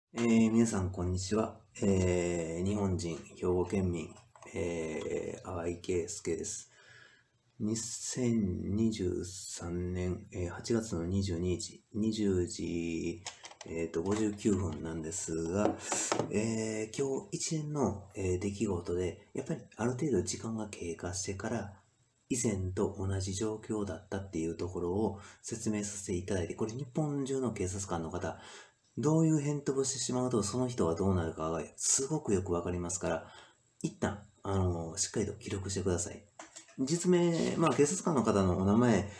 皆さん、こんにちは。日本人、兵庫県民、淡井圭介です。2023年、8月の22日、20時、59分なんですが、今日一連の、出来事で、やっぱりある程度時間が経過してから、以前と同じ状況だったっていうところを説明させていただいて、これ日本中の警察官の方、どういう返答をしてしまうと、その人はどうなるかがすごくよくわかりますから、一旦、しっかりと記録してください。実名、警察官の方のお名前、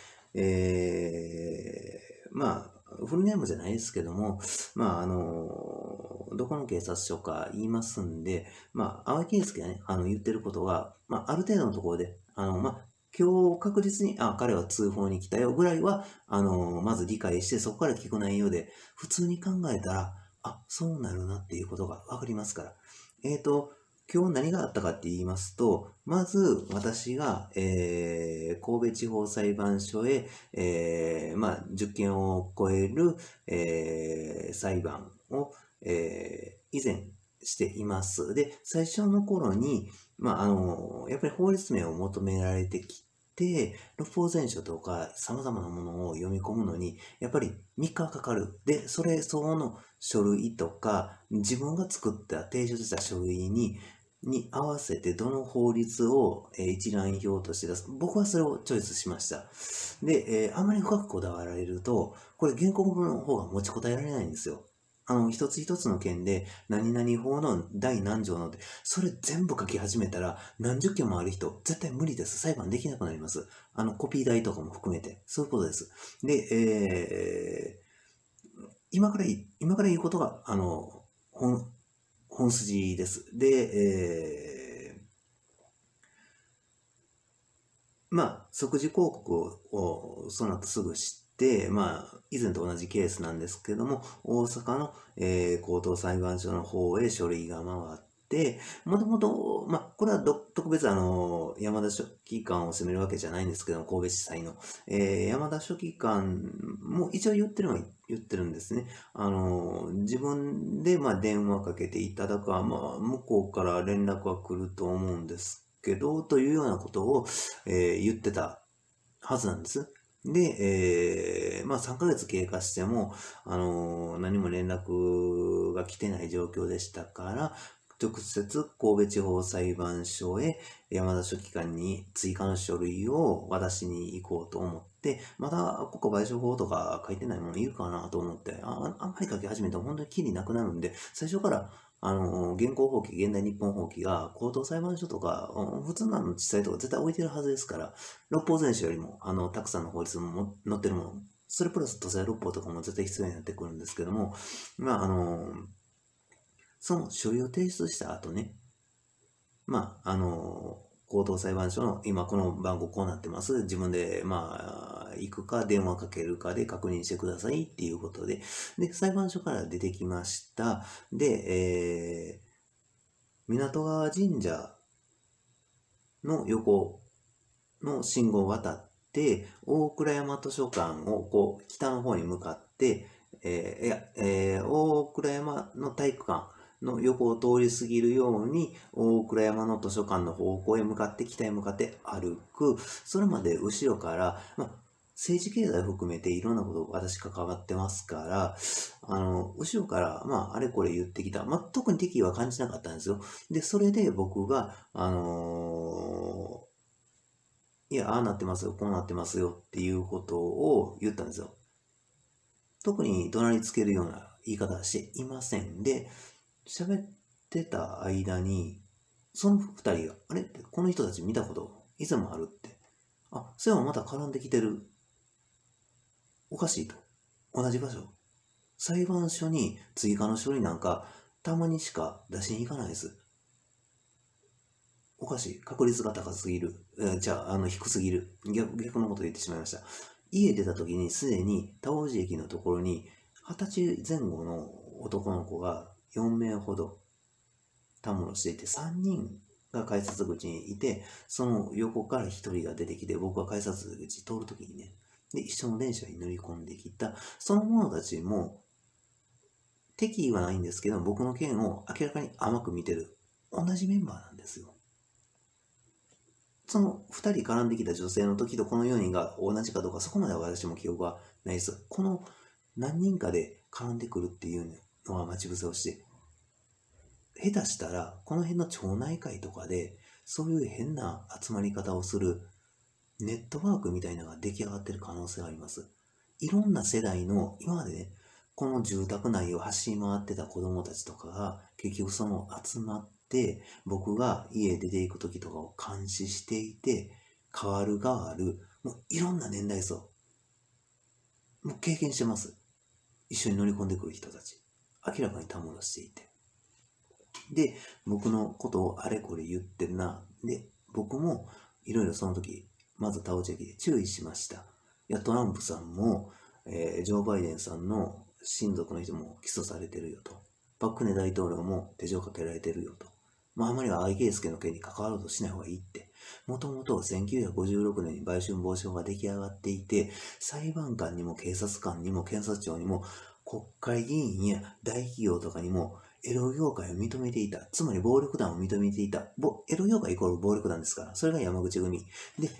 フルネームじゃないですけども、どこの警察署か言いますんで、淡井圭介がね、言ってることは、ある程度のところで、今日確実に、彼は通報に来たよぐらいは、まず理解して、そこから聞く内容で、普通に考えたら、そうなるなっていうことがわかりますから。今日何があったかって言いますと、まず私が、神戸地方裁判所へ、10件を超える、裁判を、以前しています。で、最初の頃に、やっぱり法律名を求められてきて、六法全書とか様々なものを読み込むのに、やっぱり3日かかる。で、その書類とか、自分が作った提出した書類に合わせてどの法律を一覧表として出す。僕はそれをチョイスしました。で、あまり深くこだわられると、これ原告の方が持ちこたえられないんですよ。一つ一つの件で、何々法の第何条ので、それ全部書き始めたら、何十件もある人、絶対無理です。裁判できなくなります。コピー代とかも含めて、そういうことです。で、今から言うことが、本筋です。で、即時抗告をその後すぐして、以前と同じケースなんですけども、大阪の、高等裁判所の方へ書類が回って、もともと、これは特別山田書記官を責めるわけじゃないんですけども、神戸地裁の、山田書記官も一応言ってるんですね。自分で、電話かけていただくは、向こうから連絡は来ると思うんですけど、というようなことを、言ってたはずなんです。で、3ヶ月経過しても、何も連絡が来てない状況でしたから、直接神戸地方裁判所へ山田書記官に追加の書類を渡しに行こうと思って、まだ国家賠償法とか書いてないものいるかなと思って、あんまり書き始めたら本当にキリなくなるんで、最初から現行法規、現代日本法規が高等裁判所とか、普通の地裁とか絶対置いてるはずですから、六法全書よりも、たくさんの法律も載ってるもの、それプラス都政六法とかも絶対必要になってくるんですけども、その書類を提出した後ね、高等裁判所の今この番号こうなってます。自分で、行くか電話かけるかで確認してくださいっていうことで、で、裁判所から出てきました。で、港川神社の横の信号を渡って、大倉山図書館を北の方に向かって、大倉山の体育館の横を通り過ぎるように、大倉山の図書館の方向へ向かって、北へ向かって歩く。それまで後ろから、政治経済を含めていろんなこと私関わってますから、後ろから、あれこれ言ってきた。特に敵意は感じなかったんですよ。で、それで僕が、いや、ああなってますよ、こうなってますよっていうことを言ったんですよ。特に怒鳴りつけるような言い方はしていません。で、喋ってた間に、その二人が、あれってこの人たち見たこと以前もあるって。そういえばまた絡んできてる。おかしいと。同じ場所。裁判所に追加の書類なんか、たまにしか出しに行かないです。おかしい。確率が高すぎる。低すぎる。逆のこと言ってしまいました。家出た時にすでに田王子駅のところに20歳前後の男の子が4名ほどたむろしていて、3人が改札口にいて、その横から1人が出てきて、僕が改札口通るときにね、で、一緒の電車に乗り込んできた、その者たちも敵意はないんですけど、僕の件を明らかに甘く見てる。同じメンバーなんですよ。その2人絡んできた女性の時とこの4人が同じかどうか、そこまでは私も記憶はないです。この何人かで絡んでくるっていうのは待ち伏せをして、下手したらこの辺の町内会とかでそういう変な集まり方をするネットワークみたいなのが出来上がってる可能性があります。いろんな世代の今までね、この住宅内を走り回ってた子供たちとかが結局その集まって僕が家出ていく時とかを監視していて、変わる変わる、もういろんな年代層もう経験してます。一緒に乗り込んでくる人たち、明らかにたむろしていて、で僕のことをあれこれ言ってるな。で僕もいろいろその時まずタオチェキで注意しました。いやトランプさんも、ジョー・バイデンさんの親族の人も起訴されてるよと。パク・クネ大統領も手錠かけられてるよと。あまりは愛圭介の件に関わろうとしない方がいいって。もともと1956年に売春防止法が出来上がっていて、裁判官にも警察官にも検察庁にも国会議員や大企業とかにもエロ業界を認めていた。つまり暴力団を認めていた。エロ業界イコール暴力団ですから。それが山口組。で、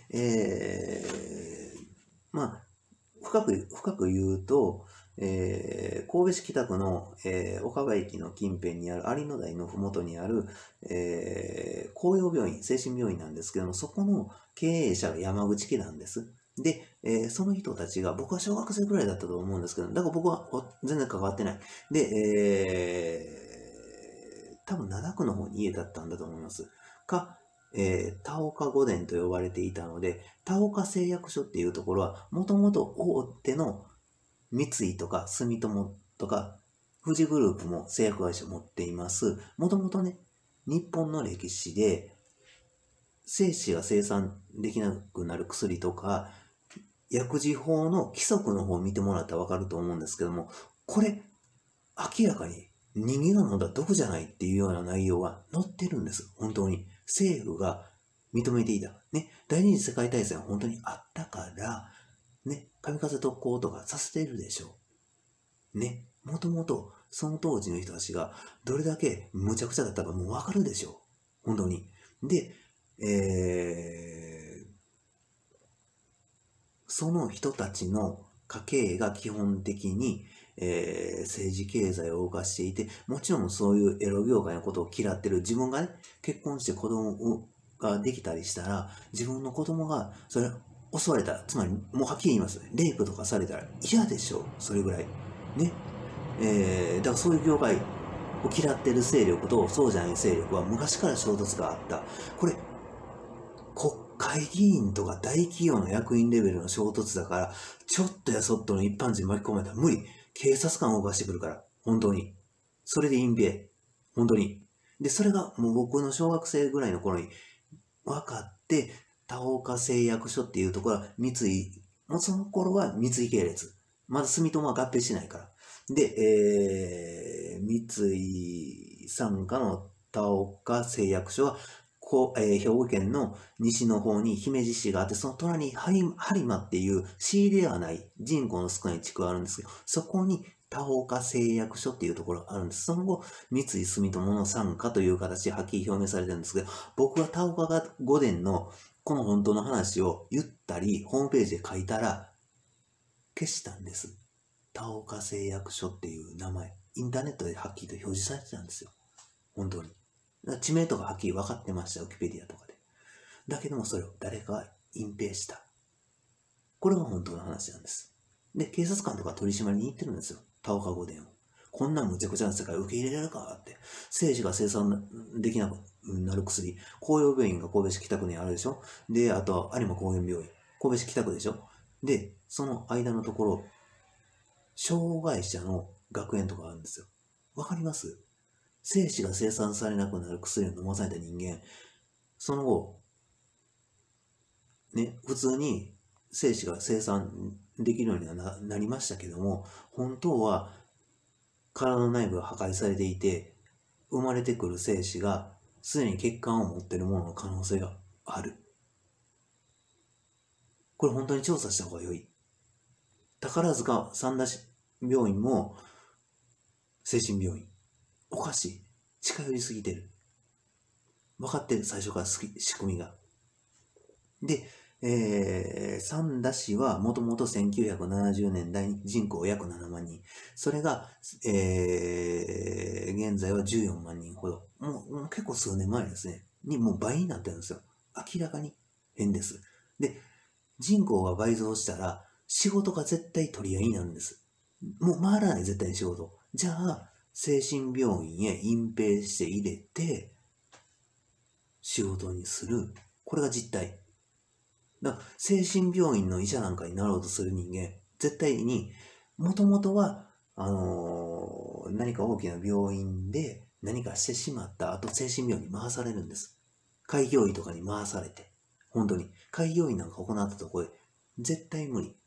深く言うと、神戸市北区の、岡場駅の近辺にある有野台のふもとにある、紅葉病院、精神病院なんですけども、そこの経営者が山口家なんです。で、その人たちが、僕は小学生くらいだったと思うんですけど、だから僕は全然関わってない。で、多分灘区の方に家だったんだと思います。田岡御殿と呼ばれていたので、田岡製薬所っていうところは、もともと大手の三井とか住友とか富士グループも製薬会社を持っています。もともとね、日本の歴史で精子が生産できなくなる薬とか、薬事法の規則の方を見てもらったらわかると思うんですけども、これ明らかに人間が飲んだ毒じゃないっていうような内容が載ってるんです。本当に。政府が認めていた。ね。第二次世界大戦は本当にあったから、ね。神風特攻とかさせてるでしょう。ね。もともと、その当時の人たちがどれだけ無茶苦茶だったかもうわかるでしょう。本当に。で、その人たちの家計が基本的に、政治経済を動かしていて、もちろんそういうエロ業界のことを嫌ってる自分がね、結婚して子供ができたりしたら、自分の子供がそれ襲われたら、つまりもうはっきり言います。レイプとかされたら嫌でしょう。それぐらい。ね。だからそういう業界を嫌ってる勢力とそうじゃない勢力は昔から衝突があった。これ、国会議員とか大企業の役員レベルの衝突だから、ちょっとやそっとの一般人巻き込まれたら無理。警察官を動かしてくるから。本当に。それで隠蔽。本当に。で、それがもう僕の小学生ぐらいの頃に分かって、田岡製薬所っていうところは三井、もうその頃は三井系列。まだ住友は合併しないから。で、三井傘下の田岡製薬所は兵庫県の西の方に姫路市があって、その隣に播磨っていう市ではない人口の少ない地区があるんですけど、そこに田岡製薬所っていうところがあるんです。その後、三井住友の傘下という形ではっきり表明されてるんですけど、僕は田岡御殿のこの本当の話を言ったり、ホームページで書いたら消したんです。田岡製薬所っていう名前、インターネットではっきりと表示されてたんですよ。本当に。地名とかはっきり分かってました、ウィキペディアとかで。だけどもそれを誰かが隠蔽した。これが本当の話なんです。で、警察官とか取り締まりに行ってるんですよ。田岡御殿を。こんな無茶苦茶な世界を受け入れられるかって。政治が生産できなくなる薬。紅葉病院が神戸市北区にあるでしょ。で、あと有馬高原病院。神戸市北区でしょ。で、その間のところ、障害者の学園とかあるんですよ。わかります？精子が生産されなくなる薬を飲まされた人間、その後、ね、普通に精子が生産できるようには なりましたけども、本当は体の内部が破壊されていて、生まれてくる精子がすでに血管を持っているものの可能性がある。これ本当に調査した方が良い。宝塚三田病院も精神病院。おかしい。近寄りすぎてる。分かってる、最初から仕組みが。で、三田市はもともと1970年代に人口約7万人。それが、現在は14万人ほど。もう結構数年前ですね。にもう倍になってるんですよ。明らかに変です。で、人口が倍増したら仕事が絶対取り合いになるんです。もう回らない、絶対に仕事。じゃあ、精神病院へ隠蔽して入れて、仕事にする。これが実態。だから精神病院の医者なんかになろうとする人間、絶対に、もともとは、何か大きな病院で何かしてしまった後、精神病院に回されるんです。開業医とかに回されて。本当に。開業医なんか行ったところで、絶対無理。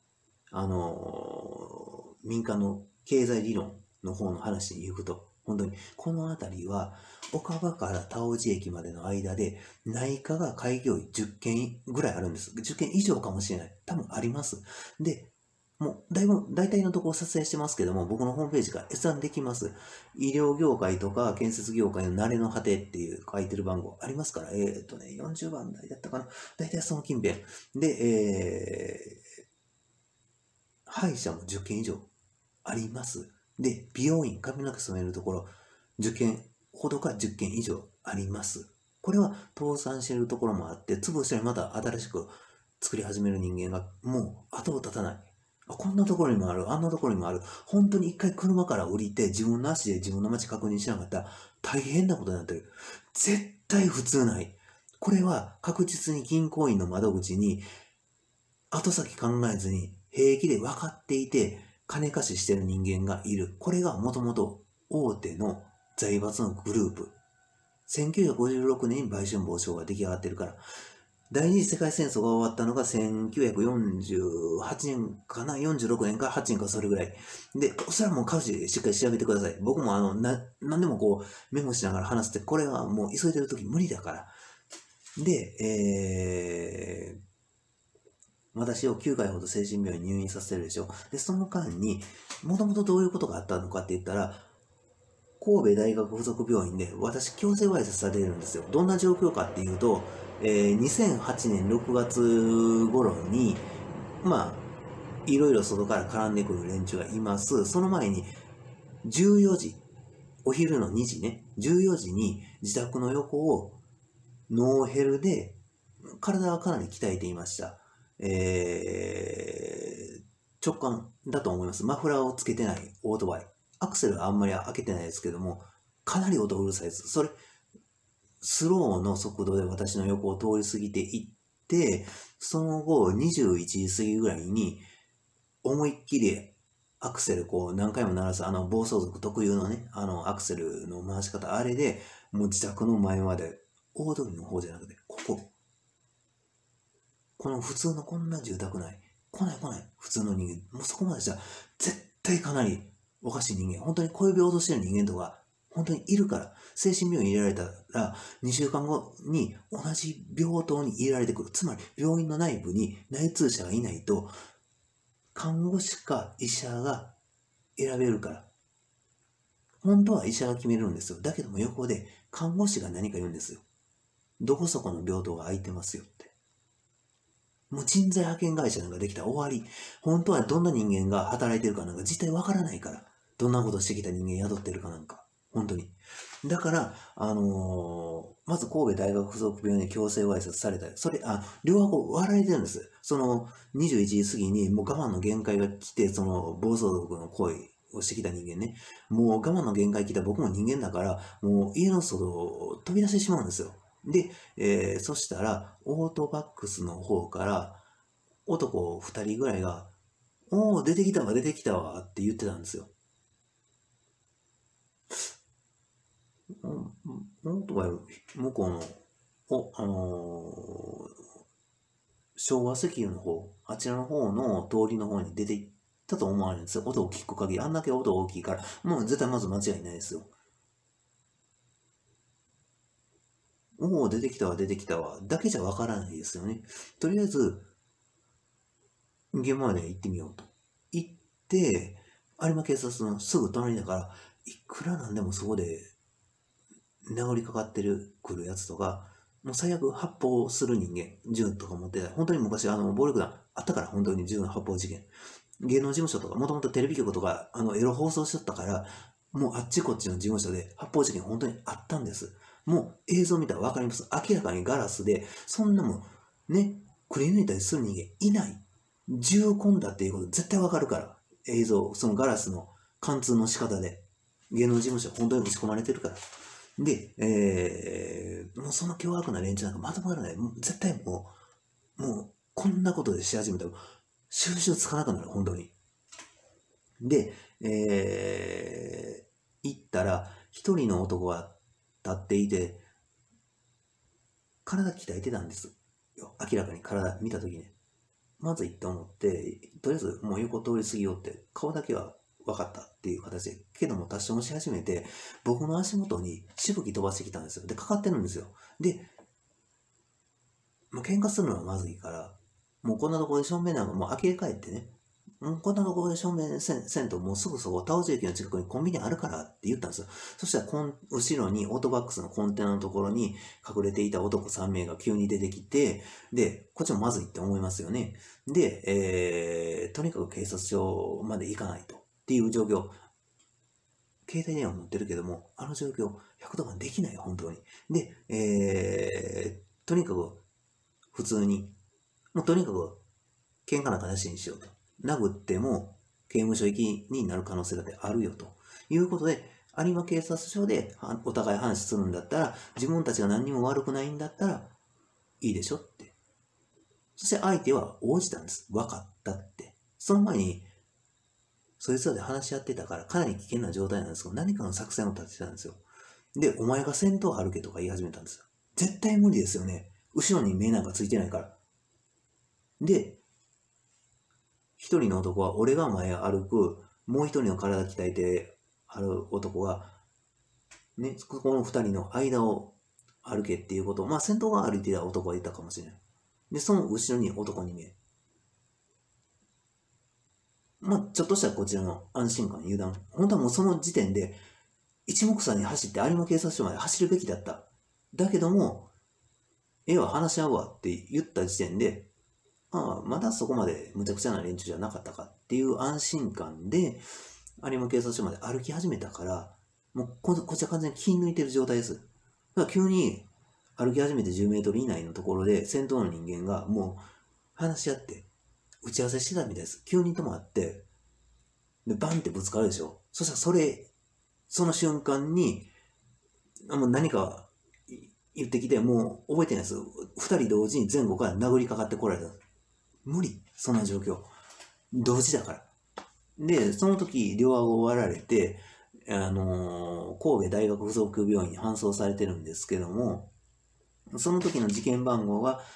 民間の経済理論の方の話に行くと、本当に、この辺りは、岡場から田尾路駅までの間で、内科が開業医10件ぐらいあるんです。10件以上かもしれない。多分あります。で、もう、大体のところ撮影してますけども、僕のホームページから閲覧できます。医療業界とか建設業界の慣れの果てっていう書いてる番号ありますから、40番台だったかな。大体その近辺。で、歯医者も10件以上あります。で、美容院、髪の毛染めるところ、10件ほどか10件以上あります。これは倒産しているところもあって、潰したりまた新しく作り始める人間がもう後を絶たない。こんなところにもある、あんなところにもある。本当に一回車から降りて自分の足で自分の街確認しなかったら大変なことになってる。絶対普通ない。これは確実に銀行員の窓口に後先考えずに平気で分かっていて金貸ししてる人間がいる。これがもともと大手の財閥のグループ。1956年に売春防止法が出来上がってるから。第二次世界戦争が終わったのが1948年かな ?46 年か8年かそれぐらい。で、それはもうしっかり調べてください。僕も何でもこうメモしながら話すって、これはもう急いでる時無理だから。で、私を9回ほど精神病院に入院させてるでしょ。で、その間に、もともとどういうことがあったのかって言ったら、神戸大学附属病院で私強制わいせつされるんですよ。どんな状況かっていうと、2008年6月頃に、まあ、いろいろ外から絡んでくる連中がいます。その前に、14時、お昼の2時ね、14時に自宅の横をノーヘルで、体はかなり鍛えていました。直感だと思います。マフラーをつけてないオートバイ。アクセルはあんまり開けてないですけども、かなり音うるさいです。それ、スローの速度で私の横を通り過ぎていって、その後21時過ぎぐらいに思いっきりアクセルこう何回も鳴らす暴走族特有のね、アクセルの回し方、あれでもう自宅の前まで、大通りの方じゃなくて、この普通のこんな住宅内、来ない、普通の人間、もうそこまでしたら絶対かなりおかしい人間、本当に小指を落としてる人間とか、本当にいるから、精神病院に入れられたら、2週間後に同じ病棟に入れられてくる。つまり、病院の内部に内通者がいないと、看護師か医者が選べるから。本当は医者が決めるんですよ。だけども横で看護師が何か言うんですよ。どこそこの病棟が空いてますよって。もう人材派遣会社なんかできたら終わり。本当はどんな人間が働いてるかなんか実態わからないから。どんなことしてきた人間宿ってるかなんか。本当に。だから、まず神戸大学附属病院に強制わいせつされた。両顎割られてるんです。21時過ぎにもう我慢の限界が来て、暴走族の行為をしてきた人間ね。もう我慢の限界来た僕も人間だから、もう家の外を飛び出してしまうんですよ。で、そしたら、オートバックスの方から、男2人ぐらいが、おー、出てきたわって言ってたんですよ。オートバイ向こうの、昭和石油の方、あちらの方の通りの方に出て行ったと思われるんですよ。音を聞く限り。あんだけ音大きいから、もう絶対まず間違いないですよ。おお、出てきたわ、だけじゃわからないですよね。とりあえず、現場まで行ってみようと。行って、有馬警察のすぐ隣だから、 いくらなんでもそこで殴りかかってくるやつとか、もう最悪発砲する人間、銃とか持ってた。本当に昔、暴力団あったから、本当に銃の発砲事件。芸能事務所とか、もともとテレビ局とか、エロ放送しとったから、もうあっちこっちの事務所で発砲事件本当にあったんです。もう映像見たらわかります。明らかにガラスで、そんなもん、ね、くり抜いたりする人間いない。銃痕だっていうこと絶対わかるから。映像、そのガラスの貫通の仕方で。芸能事務所本当に打ち込まれてるから。で、もうその凶悪な連中なんかまとまらない。もう絶対もうこんなことでし始めたら、収拾つかなくなる、本当に。で、行ったら、一人の男が立っていて、体鍛えてたんですよ。明らかに体見たときね。まずいって思って、とりあえずもう横通り過ぎようって、顔だけは分かったっていう形で、けども達成もし始めて、僕の足元にしぶき飛ばしてきたんですよ。で、かかってるんですよ。で、喧嘩するのはまずいから、もうこんなところで正面なんかもう呆れ返ってね、こんなところで正面せんと、もうすぐそこ、タオジ駅の近くにコンビニあるからって言ったんですよ。そしたら後ろにオートバックスのコンテナのところに隠れていた男3名が急に出てきて、で、こっちもまずいって思いますよね。で、とにかく警察署まで行かないとっていう状況。携帯電話持ってるけども、あの状況、110番できないよ、本当に。で、とにかく普通に、もうとにかく喧嘩な形にしようと。殴っても刑務所行きになる可能性だってあるよということで、有馬警察署でお互い話するんだったら、自分たちが何にも悪くないんだったらいいでしょって。そして相手は応じたんです。分かったって。その前に、そいつらで話し合ってたからかなり危険な状態なんですけど、何かの作戦を立ててたんですよ。で、お前が先頭歩けとか言い始めたんですよ。絶対無理ですよね。後ろに目なんかついてないから。で、一人の男は俺が前歩く、もう一人の体鍛えてある男が、ね、この二人の間を歩けっていうことを、まあ先頭が歩いてた男は言ったかもしれない。で、その後ろに男に見え。まあちょっとしたこちらの安心感、油断。本当はもうその時点で、一目散に走って有馬警察署まで走るべきだった。だけども、話し合うわって言った時点で、まだそこまで無茶苦茶な連中じゃなかったかっていう安心感で、有馬警察署まで歩き始めたから、もうこっちは完全に気抜いてる状態です。だから急に歩き始めて10メートル以内のところで先頭の人間がもう話し合って打ち合わせしてたみたいです。急に止まって、で、バンってぶつかるでしょ。そしたらその瞬間に、もう何か言ってきて、もう覚えてないです。二人同時に前後から殴りかかってこられた。無理。そんな状況。同時だから。で、その時、両顎を割られて、神戸大学附属病院に搬送されてるんですけども、その時の事件番号が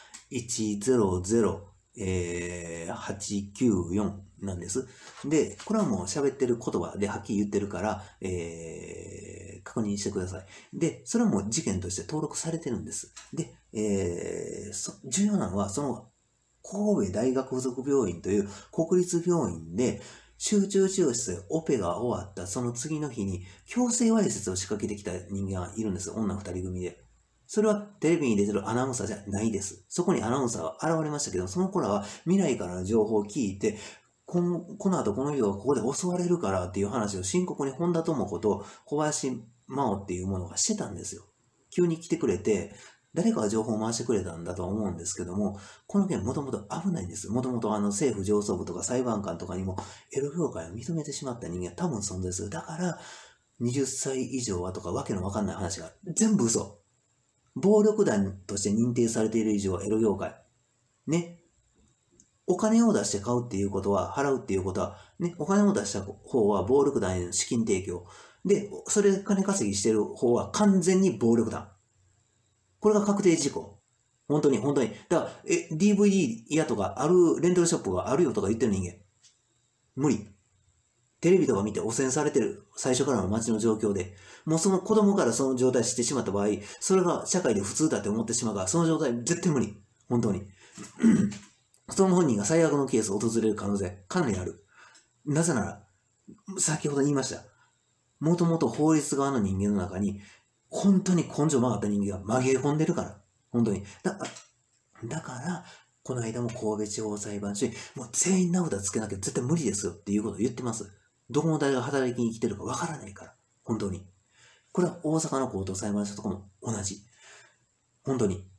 100-894なんです。で、これはもう喋ってる言葉ではっきり言ってるから、確認してください。で、それはもう事件として登録されてるんです。で、重要なのは、その神戸大学附属病院という国立病院で集中治療室でオペが終わったその次の日に強制わいせつを仕掛けてきた人間がいるんです。女二人組で。それはテレビに出てるアナウンサーじゃないです。そこにアナウンサーが現れましたけど、その子らは未来からの情報を聞いて、この後この人がここで襲われるからっていう話を深刻に本田智子と小林真央っていうものがしてたんですよ。急に来てくれて、誰かが情報を回してくれたんだとは思うんですけども、この件もともと危ないんです。もともと政府上層部とか裁判官とかにもエロ業界を認めてしまった人間は多分存在する。だから、20歳以上はとかわけのわかんない話が全部嘘。暴力団として認定されている以上はエロ業界。ね。お金を出して買うっていうことは、払うっていうことは、ね、お金を出した方は暴力団への資金提供。で、それで金稼ぎしてる方は完全に暴力団。これが確定事項。本当に、本当に。だから、DVD 屋とかある、レンタルショップがあるよとか言ってる人間。無理。テレビとか見て汚染されてる。最初からの街の状況で。もうその子供からその状態してしまった場合、それが社会で普通だって思ってしまうから、その状態絶対無理。本当に。その本人が最悪のケースを訪れる可能性、かなりある。なぜなら、先ほど言いました。 もともと法律側の人間の中に、本当に根性曲がった人間が紛れ込んでるから。本当に。だから、この間も神戸地方裁判所に、もう全員名札つけなきゃ絶対無理ですよっていうことを言ってます。どこの誰が働きに来てるかわからないから。本当に。これは大阪の高等裁判所とかも同じ。本当に。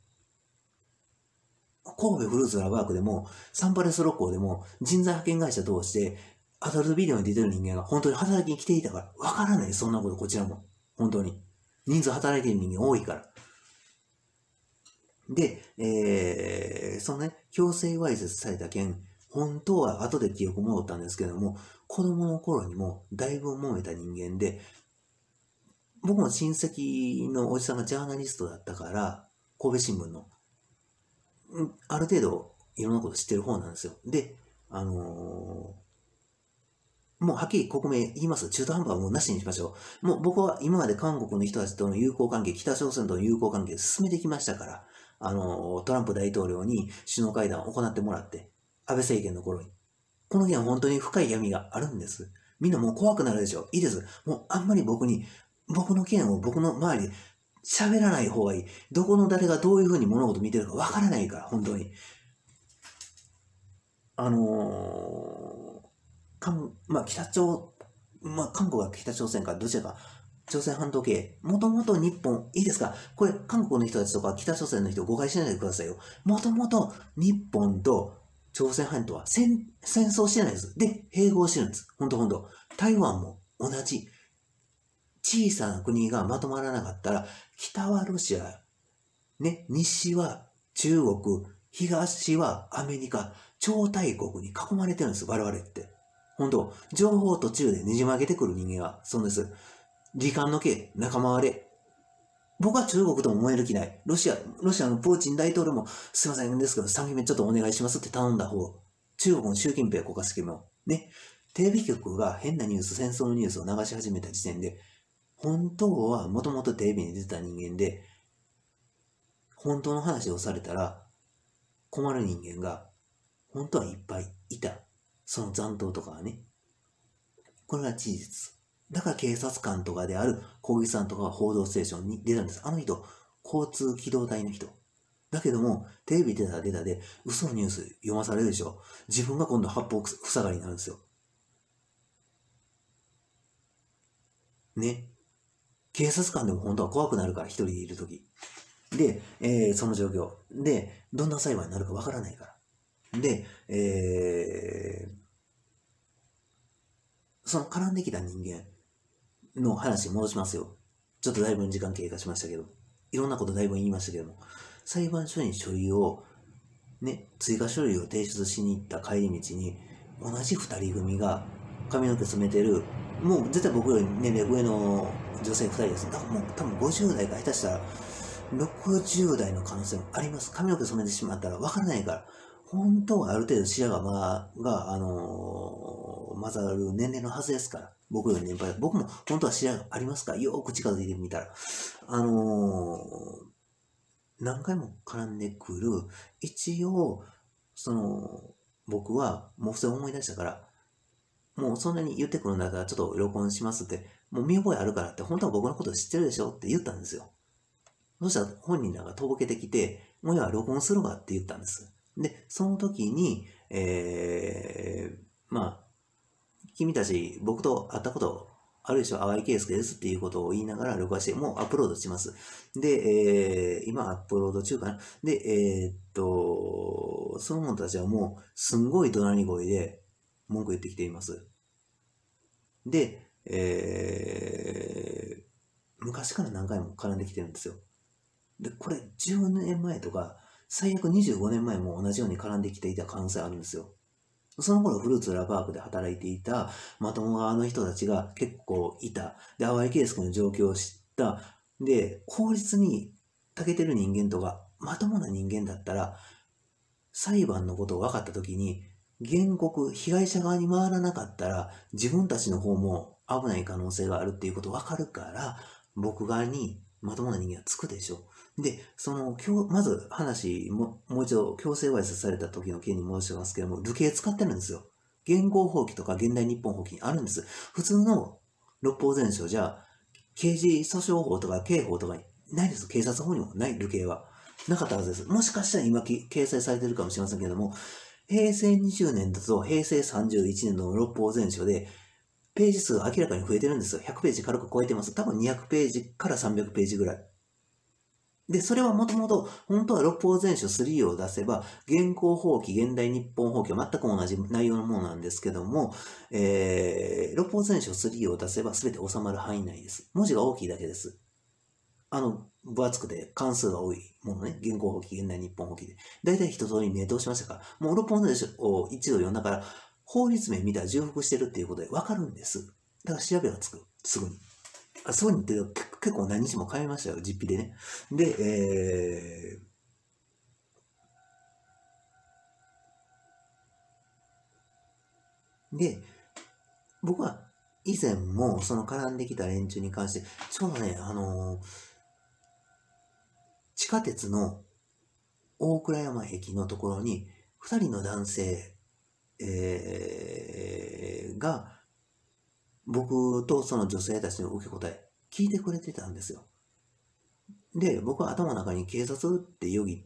神戸フルーツラバークでも、サンパレスロッコーでも、人材派遣会社通して、アダルトビデオに出てる人間が本当に働きに来ていたから、わからない、そんなこと、こちらも。本当に。人数働いてる人間多いから。で、そのね、強制わいせつされた件、本当は後で記憶戻ったんですけども、子供の頃にもだいぶ揉めた人間で、僕も親戚のおじさんがジャーナリストだったから、神戸新聞の、ある程度いろんなこと知ってる方なんですよ。で、もうはっきり国名言います。中途半端はもうなしにしましょう。もう僕は今まで韓国の人たちとの友好関係、北朝鮮との友好関係進めてきましたから、トランプ大統領に首脳会談を行ってもらって、安倍政権の頃に。この件は本当に深い闇があるんです。みんなもう怖くなるでしょ。いいです。もうあんまり僕の件を僕の周りで喋らない方がいい。どこの誰がどういうふうに物事見てるかわからないから、本当に。韓国は北朝鮮か、どちらか、朝鮮半島系、もともと日本、いいですかこれ、韓国の人たちとか北朝鮮の人誤解しないでくださいよ。もともと日本と朝鮮半島は戦争してないです。で、併合してるんです。ほんと。台湾も同じ。小さな国がまとまらなかったら、北はロシア、ね、西は中国、東はアメリカ、超大国に囲まれてるんです、我々って。本当情報途中でねじ曲げてくる人間は、そうです。離間の刑、仲間割れ。僕は中国とも思える気ない。ロシアのプーチン大統領も、すいませんですけど、3期目ちょっとお願いしますって頼んだ方。中国の習近平国家主席も、ね、テレビ局が変なニュース、戦争のニュースを流し始めた時点で、本当はもともとテレビに出てた人間で、本当の話をされたら困る人間が本当はいっぱいいた。その残党とかはね。これが事実。だから警察官とかである小木さんとかが報道ステーションに出たんです。あの人、交通機動隊の人。だけども、テレビ出たら出たで、嘘のニュース読まされるでしょ。自分が今度八方塞がりになるんですよ。ね。警察官でも本当は怖くなるから、一人でいるとき。で、その状況。で、どんな裁判になるかわからないから。で、その絡んできた人間の話に戻しますよ。ちょっとだいぶ時間経過しましたけど、いろんなことだいぶ言いましたけども、裁判所に書類を、ね、追加書類を提出しに行った帰り道に、同じ二人組が髪の毛染めてる、もう絶対僕より年齢上の女性二人です。だからもう多分50代か下手したら60代の可能性もあります。髪の毛染めてしまったら分からないから。本当はある程度視野が混ざる年齢のはずですから。僕より年配。僕も本当は視野がありますから。よーく近づいてみたら。何回も絡んでくる。一応、僕はもうそれ思い出したから、もうそんなに言ってくるんだったらちょっと録音しますって、もう見覚えあるからって、本当は僕のこと知ってるでしょって言ったんですよ。そしたら本人らがとぼけてきて、もうや録音するわって言ったんです。で、その時に、君たち僕と会ったことあるでしょ、淡井圭介ですっていうことを言いながら録画して、もうアップロードします。で、今アップロード中かな。で、その者たちはもうすんごい怒鳴り声で文句言ってきています。で、昔から何回も絡んできてるんですよ。で、これ10年前とか、最悪25年前も同じように絡んできていた可能性あるんですよ。その頃フルーツラパークで働いていたまとも側の人たちが結構いた。で、淡井圭介の状況を知った。で、法律に長けてる人間とか、まともな人間だったら、裁判のことを分かった時に、原告、被害者側に回らなかったら、自分たちの方も危ない可能性があるっていうこと分かるから、僕側にまともな人間がつくでしょ。で、まず話もう一度強制わいせつされた時の件に戻しますけども、流刑使ってるんですよ。現行法規とか現代日本法規にあるんです。普通の六法全書じゃ、刑事訴訟法とか刑法とかにないです。警察法にもない、流刑は。なかったはずです。もしかしたら今掲載されてるかもしれませんけれども、平成20年だと平成31年の六法全書で、ページ数が明らかに増えてるんですよ。100ページ軽く超えてます。多分200ページから300ページぐらい。で、それはもともと、本当は六法全書3を出せば、現行法規、現代日本法規は全く同じ内容のものなんですけども、六法全書3を出せば全て収まる範囲内です。文字が大きいだけです。分厚くて関数が多いものね、現行法規、現代日本法規で。だいたい一通り目通しましたから、もう六法全書を一度読んだから、法律名見たら重複してるっていうことでわかるんです。だから調べがつく。すぐに。すぐにって結構何日も買いましたよ、実費でね。で、僕は以前もその絡んできた連中に関して、ちょうどね、地下鉄の大倉山駅のところに、2人の男性、が、僕とその女性たちの受け答え、聞いてくれてたんですよ。で、僕は頭の中に警察ってよぎって、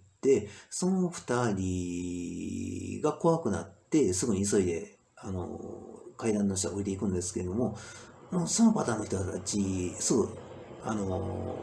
その2人が怖くなって、すぐに急いで、階段の下降りていくんですけれども、もうそのパターンの人たち、すぐ、あの、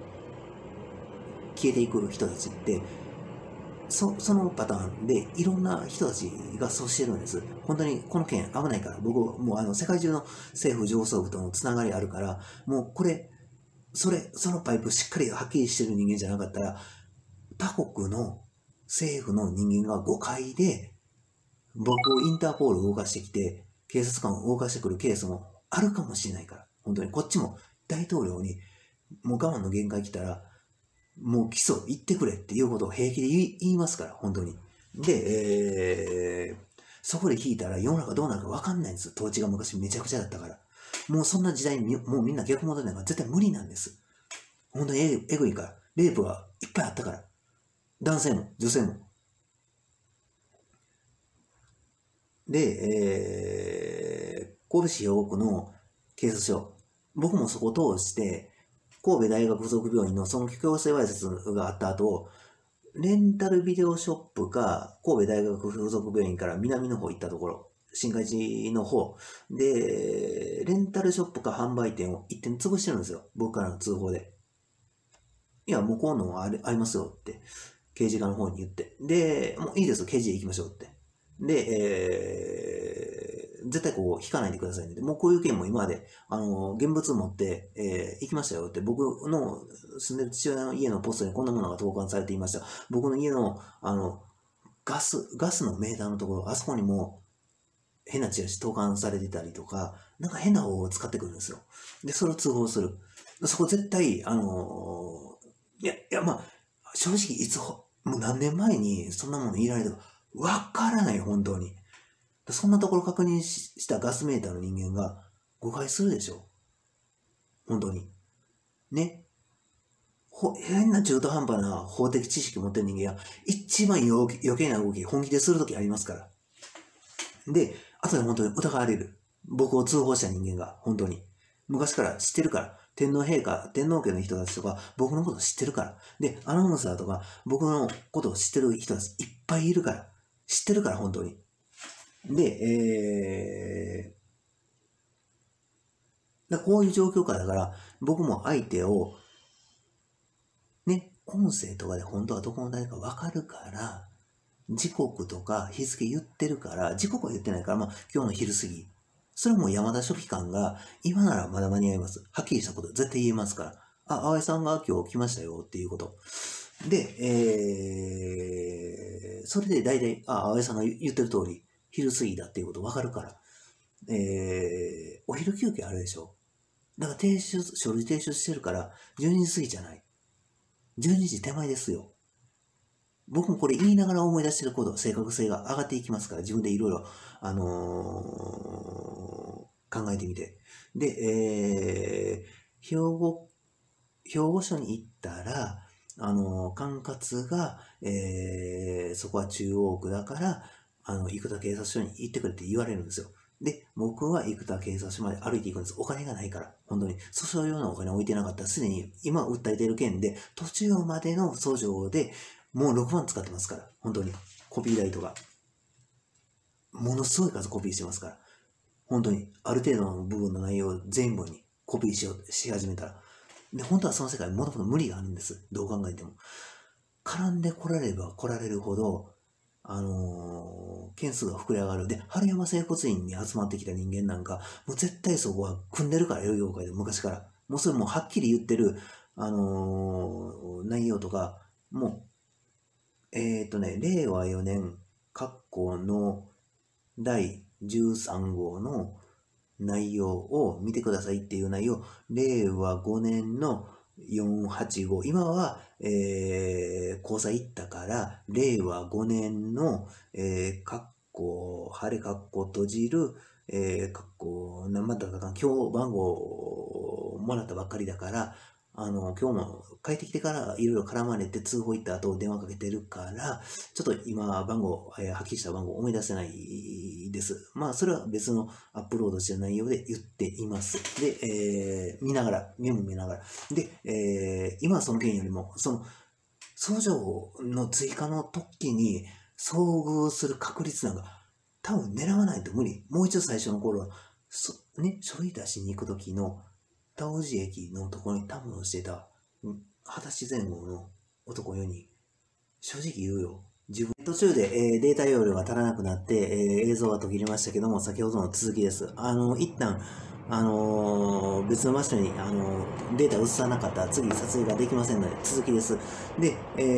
消えていく人たちって、そのパターンでいろんな人たちがそうしてるんです。本当にこの件危ないから、僕もう世界中の政府上層部とのつながりあるから、もうこれ、そのパイプしっかりはっきりしてる人間じゃなかったら、他国の政府の人間が誤解で、僕をインターポールを動かしてきて、警察官を動かしてくるケースもあるかもしれないから、本当にこっちも大統領にもう我慢の限界来たら、もう起訴言ってくれっていうことを平気で言いますから、本当に。で、そこで聞いたら世の中どうなるか分かんないんです。統治が昔めちゃくちゃだったから。もうそんな時代にもうみんな逆戻りなんか絶対無理なんです。本当にえぐいから。レイプがいっぱいあったから。男性も女性も。で、神戸市兵庫区の警察署。僕もそこを通して、神戸大学附属病院のその強制わいせつがあった後、レンタルビデオショップか、神戸大学附属病院から南の方行ったところ、新海地の方で、レンタルショップか販売店を一点潰してるんですよ。僕からの通報で。いや、向こうのありますよって、刑事課の方に言って。で、もういいですよ、刑事へ行きましょうって。で、絶対こう引かないでくださいね。もうこういう件も今まで、現物持って、行きましたよって、僕の住んでる父親の家のポストにこんなものが投函されていました。僕の家の、ガスのメーターのところ、あそこにも変なチラシ投函されてたりとか、なんか変な方法を使ってくるんですよ。で、それを通報する。そこ絶対、まあ、正直もう何年前にそんなもの言いられたか、わからない、本当に。そんなところ確認したガスメーターの人間が誤解するでしょ。本当に。ね。変な中途半端な法的知識持ってる人間が一番余計な動き本気でするときありますから。で、後で本当に疑われる。僕を通報した人間が、本当に。昔から知ってるから。天皇陛下、天皇家の人たちとか、僕のこと知ってるから。で、アナウンサーとか、僕のことを知ってる人たちいっぱいいるから。知ってるから、本当に。で、こういう状況下だから、僕も相手を、ね、音声とかで本当はどこの誰かわかるから、時刻とか日付言ってるから、時刻は言ってないから、今日の昼過ぎ。それはもう山田書記官が、今ならまだ間に合います。はっきりしたこと絶対言えますから。あ、淡井さんが今日来ましたよっていうこと。で、それで大体、淡井さんが言ってる通り、昼過ぎだっていうことわかるから。お昼休憩あるでしょ。だから書類提出してるから、12時過ぎじゃない。12時手前ですよ。僕もこれ言いながら思い出してること、正確性が上がっていきますから、自分でいろいろ、考えてみて。で、兵庫署に行ったら、管轄が、そこは中央区だから、生田警察署に行ってくれって言われるんですよ。 で、僕は生田警察署まで歩いていくんです。お金がないから、本当に。訴訟用のお金置いてなかったら、すでに今訴えている件で、途中までの訴状でもう6万使ってますから、本当に。コピー代とか。ものすごい数コピーしてますから。本当に。ある程度の部分の内容を全部にコピーし始めたら。で、本当はその世界もともと無理があるんです。どう考えても。絡んで来られれば来られるほど、件数が膨れ上がる。で、春山整骨院に集まってきた人間なんか、もう絶対そこは組んでるから、営業界で昔から。もうそれもはっきり言ってる、内容とか、もう、令和4年、括弧の第13号の内容を見てくださいっていう内容、令和5年の485、今は、交際行ったから、令和5年の、括弧、晴れ括弧閉じる、括弧、何番だったかな、今日番号もらったばっかりだから、今日も帰ってきてからいろいろ絡まれて通報行った後電話かけてるから、ちょっと今番号、はっきりした番号思い出せないです。まあ、それは別のアップロードした内容で言っています。で、見ながら、メモ見ながら。で、今はその件よりも、その、訴状の追加の時に遭遇する確率なんか、多分狙わないと無理。もう一度最初の頃は、書類出しに行く時の、田尾路駅のところにたむろしてた、20歳前後の男4人。正直言うよ。自分、途中で、データ容量が足らなくなって、映像が途切れましたけども、先ほどの続きです。一旦、別の場所に、データ移さなかったら次撮影ができませんので、続きです。で、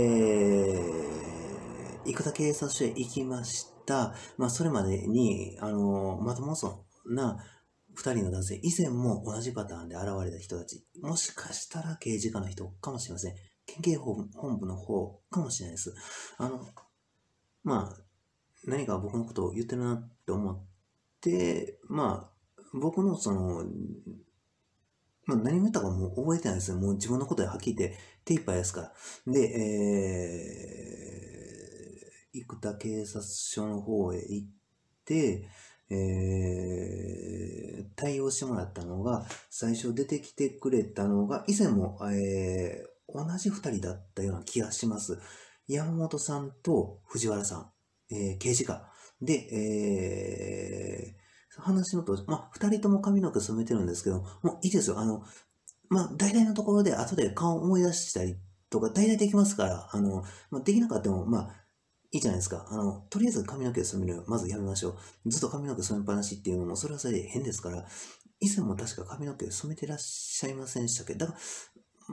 生田警察署へ行きました。まあ、それまでに、まともそうな、二人の男性、以前も同じパターンで現れた人たち、もしかしたら刑事課の人かもしれません。県警本部の方かもしれないです。まあ、何か僕のことを言ってるなって思って、まあ、僕のまあ、何を言ったかもう覚えてないですよ。もう自分のことではっきり言って手一杯ですから。で、生田警察署の方へ行って、対応してもらったのが、最初出てきてくれたのが、以前も、同じ二人だったような気がします。山本さんと藤原さん、刑事課。で、話のと、まあ、二人とも髪の毛染めてるんですけど、もういいですよ。まあ、大体のところで後で顔を思い出したりとか、大体できますから、まあ、できなかったも、まあ、いいじゃないですか。とりあえず髪の毛染めるのまずやめましょう。ずっと髪の毛染めっぱなしっていうのも、それはそれで変ですから、以前も確か髪の毛染めてらっしゃいませんでしたっけ？だから、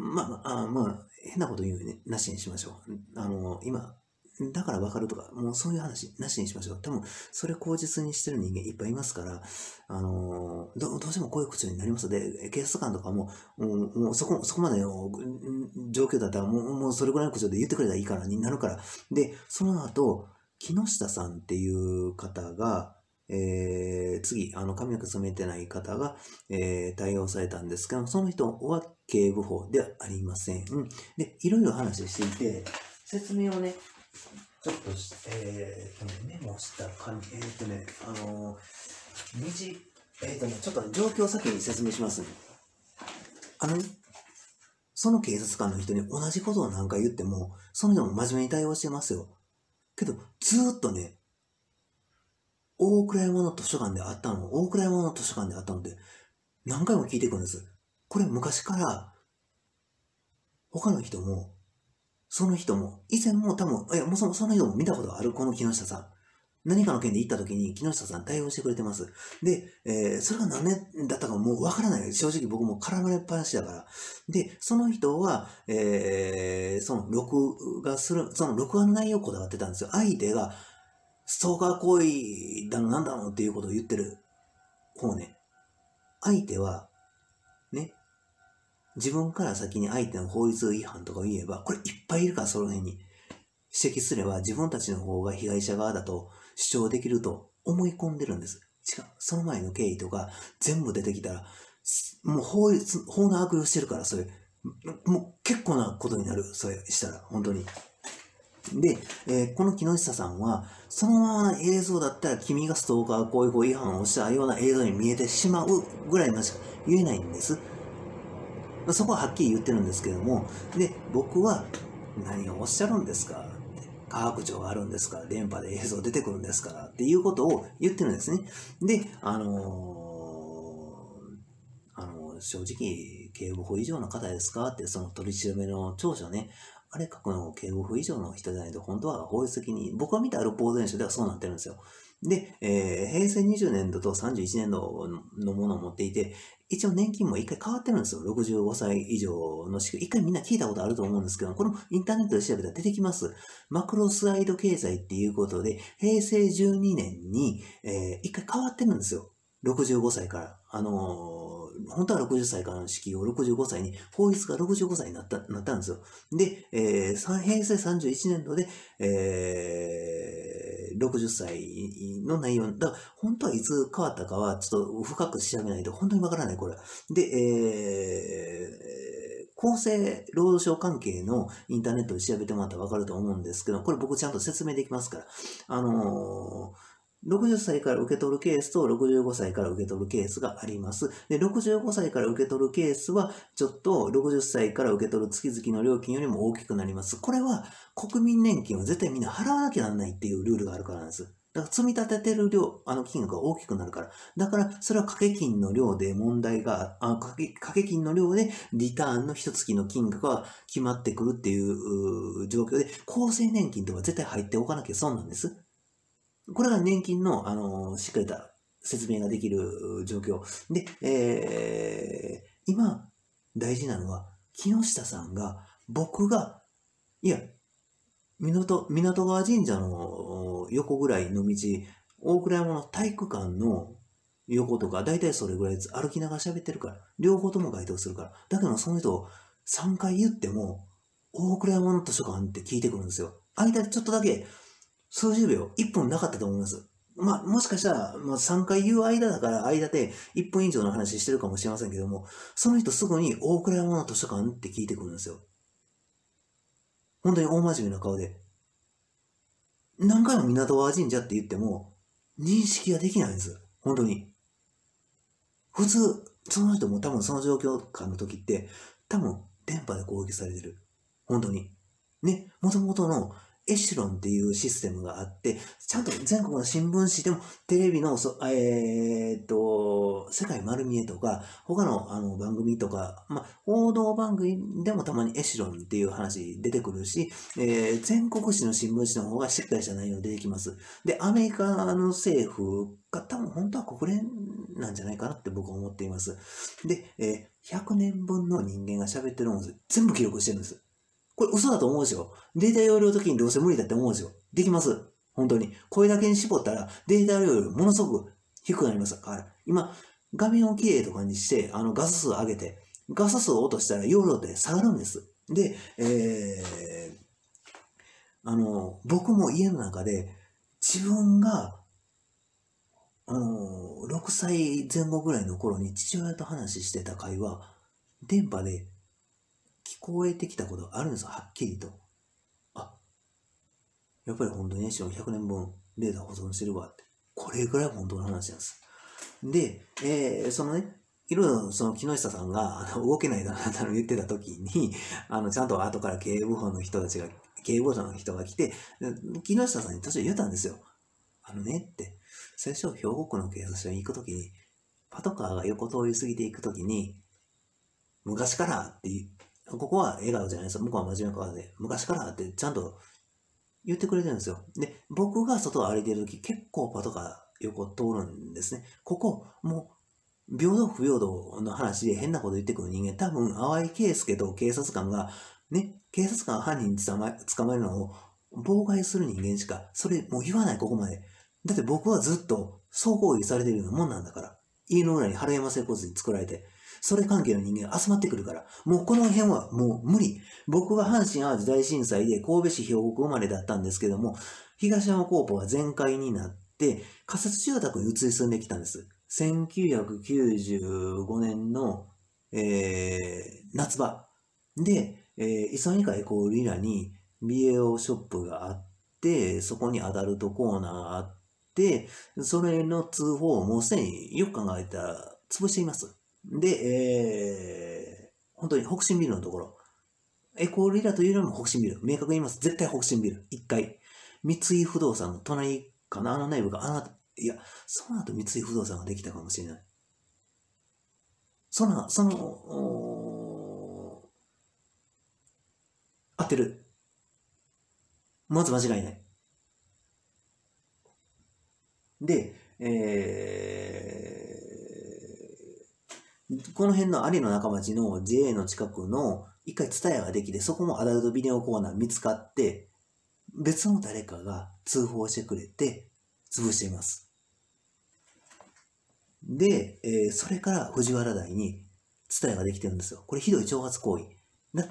まあ、変なこと言うね、なしにしましょう。今、だから分かるとか、もうそういう話なしにしましょう。多分、それ口実にしてる人間いっぱいいますから、どうしてもこういう口になります。で、警察官とかも、もうそこまでの状況だったら、もうそれぐらいの口調で言ってくれたらいいからになるから。で、その後、木下さんっていう方が、次、髪の毛染めてない方が、対応されたんですけど、その人は警部補ではありません。で、いろいろ話していて、説明をね、ちょっとメモした感じ、ちょっと状況を先に説明しますね。その警察官の人に同じことを何回言っても、その人も真面目に対応してますよ。けど、ずーっとね、大倉山の図書館であったので、何回も聞いていくんです。これ昔から、他の人も、その人も、以前も多分、もうその人も見たことがある、この木下さん。何かの件で行った時に木下さん対応してくれてます。で、それが何年だったかもうわからない。正直僕も絡まれっぱなしだから。で、その人は、その録画の内容をこだわってたんですよ。相手が、ストーカー行為だのなんだのっていうことを言ってる方ね。相手は、ね、自分から先に相手の法律違反とかを言えば、これいっぱいいるから、その辺に。指摘すれば自分たちの方が被害者側だと主張できると思い込んでるんです。違う。その前の経緯とか全部出てきたら、もう法の悪用してるから、それ。もう結構なことになる。それしたら、本当に。 で、この木下さんは、そのままの映像だったら君がストーカー行為法違反をしたような映像に見えてしまうぐらいまでしか言えないんです。そこははっきり言ってるんですけども、で、僕は何をおっしゃるんですかって、科学庁があるんですから、電波で映像出てくるんですからっていうことを言ってるんですね。で、正直、警部補以上の方ですかって、その取り調べの調書ね、あれ書くの警部補以上の人じゃないと、本当は法律的に、僕が見たアルポーゼン書ではそうなってるんですよ。で、平成20年度と31年度のものを持っていて、一応年金も一回変わってるんですよ。65歳以上の仕組み。一回みんな聞いたことあると思うんですけど、このインターネットで調べたら出てきます。マクロスライド経済っていうことで、平成12年に、一回変わってるんですよ。65歳から。本当は60歳からの支給を65歳に、法律が65歳になったんですよ。で、平成31年度で、60歳の内容、だから本当はいつ変わったかはちょっと深く調べないと本当にわからない、これ。で、厚生労働省関係のインターネットで調べてもらったらわかると思うんですけど、これ僕ちゃんと説明できますから。60歳から受け取るケースと65歳から受け取るケースがあります。で、65歳から受け取るケースは、ちょっと60歳から受け取る月々の料金よりも大きくなります。これは国民年金を絶対みんな払わなきゃならないっていうルールがあるからなんです。だから積み立ててる量、金額が大きくなるから。だから、それは掛け金の量で問題が、掛け金の量でリターンの一月の金額が決まってくるっていう状況で、厚生年金とか絶対入っておかなきゃ損なんです。これが年金の、しっかりと説明ができる状況。で、今、大事なのは、木下さんが、僕が、いや、港川神社の横ぐらいの道、大倉山の体育館の横とか、だいたいそれぐらい歩きながら喋ってるから、両方とも該当するから。だけどその人、3回言っても、大倉山の図書館って聞いてくるんですよ。間でちょっとだけ、数十秒、1分なかったと思います。まあ、もしかしたら、3回言う間だから、間で1分以上の話してるかもしれませんけども、その人すぐに大倉山の図書館って聞いてくるんですよ。本当に大真面目な顔で。何回も港川神社って言っても、認識ができないんです。本当に。普通、その人も多分その状況下の時って、多分電波で攻撃されてる。本当に。ね、もともとのエシュロンっていうシステムがあって、ちゃんと全国の新聞紙でも、テレビの、世界丸見えとか、他の番組とか、報道番組でもたまにエシュロンっていう話出てくるし、全国紙の新聞紙の方がしっかりした内容出てきます。で、アメリカの政府が多分本当は国連なんじゃないかなって僕は思っています。で、100年分の人間が喋ってる音声全部記録してるんです。これ嘘だと思うんですよ。データ容量的にどうせ無理だって思うんですよ。できます。本当に。これだけに絞ったらデータ容量ものすごく低くなりますから。今、画面をきれいとかにして、画素数を上げて、画素数を落としたら容量って下がるんです。で、僕も家の中で自分が、6歳前後ぐらいの頃に父親と話してた会話、電波で聞こえてきたことがあるんですよ、はっきりと。あ、やっぱり本当に100年分データ保存してるわって。これぐらい本当の話なんです。で、そのね、いろいろその木下さんが動けないだなと言ってた時に、ちゃんと後から警部補の人たちが、警部補の人が来て、木下さんに途中言ったんですよ。って、最初兵庫区の警察署に行く時に、パトカーが横通り過ぎていく時に、昔からってここは笑顔じゃないですよ。向こうは真面目な顔で、昔からってちゃんと言ってくれてるんですよ。で、僕が外を歩いてる時結構パトカー横通るんですね。ここ、もう、平等不平等の話で変なこと言ってくる人間、多分、淡井圭介と警察官が、ね、警察官犯人捕まえるのを妨害する人間しか、それもう言わない、ここまで。だって僕はずっと、総攻撃されてるようなもんなんだから。家の裏に原山整骨院作られて。それ関係の人間が集まってくるから、もうこの辺はもう無理。僕は阪神淡路大震災で神戸市兵庫区生まれだったんですけども、東山高校は全壊になって、仮設住宅に移り住んできたんです。1995年の、夏場。で、イスラミカエコールイラに、 美容ショップがあって、そこにアダルトコーナーがあって、それの通報をもうすでによく考えたら潰しています。で、本当に北進ビルのところ、エコーリラというよりも北進ビル、明確に言います。絶対北進ビル、1階。三井不動産の隣かな、あの内部が、いや、その後三井不動産ができたかもしれない。合ってる。まず間違いない。で、この辺の有野中町の JA の近くの一回ツタヤができて、そこもアダルトビデオコーナー見つかって、別の誰かが通報してくれて潰しています。で、それから藤原台にツタヤができてるんですよ。これひどい挑発行為。だって、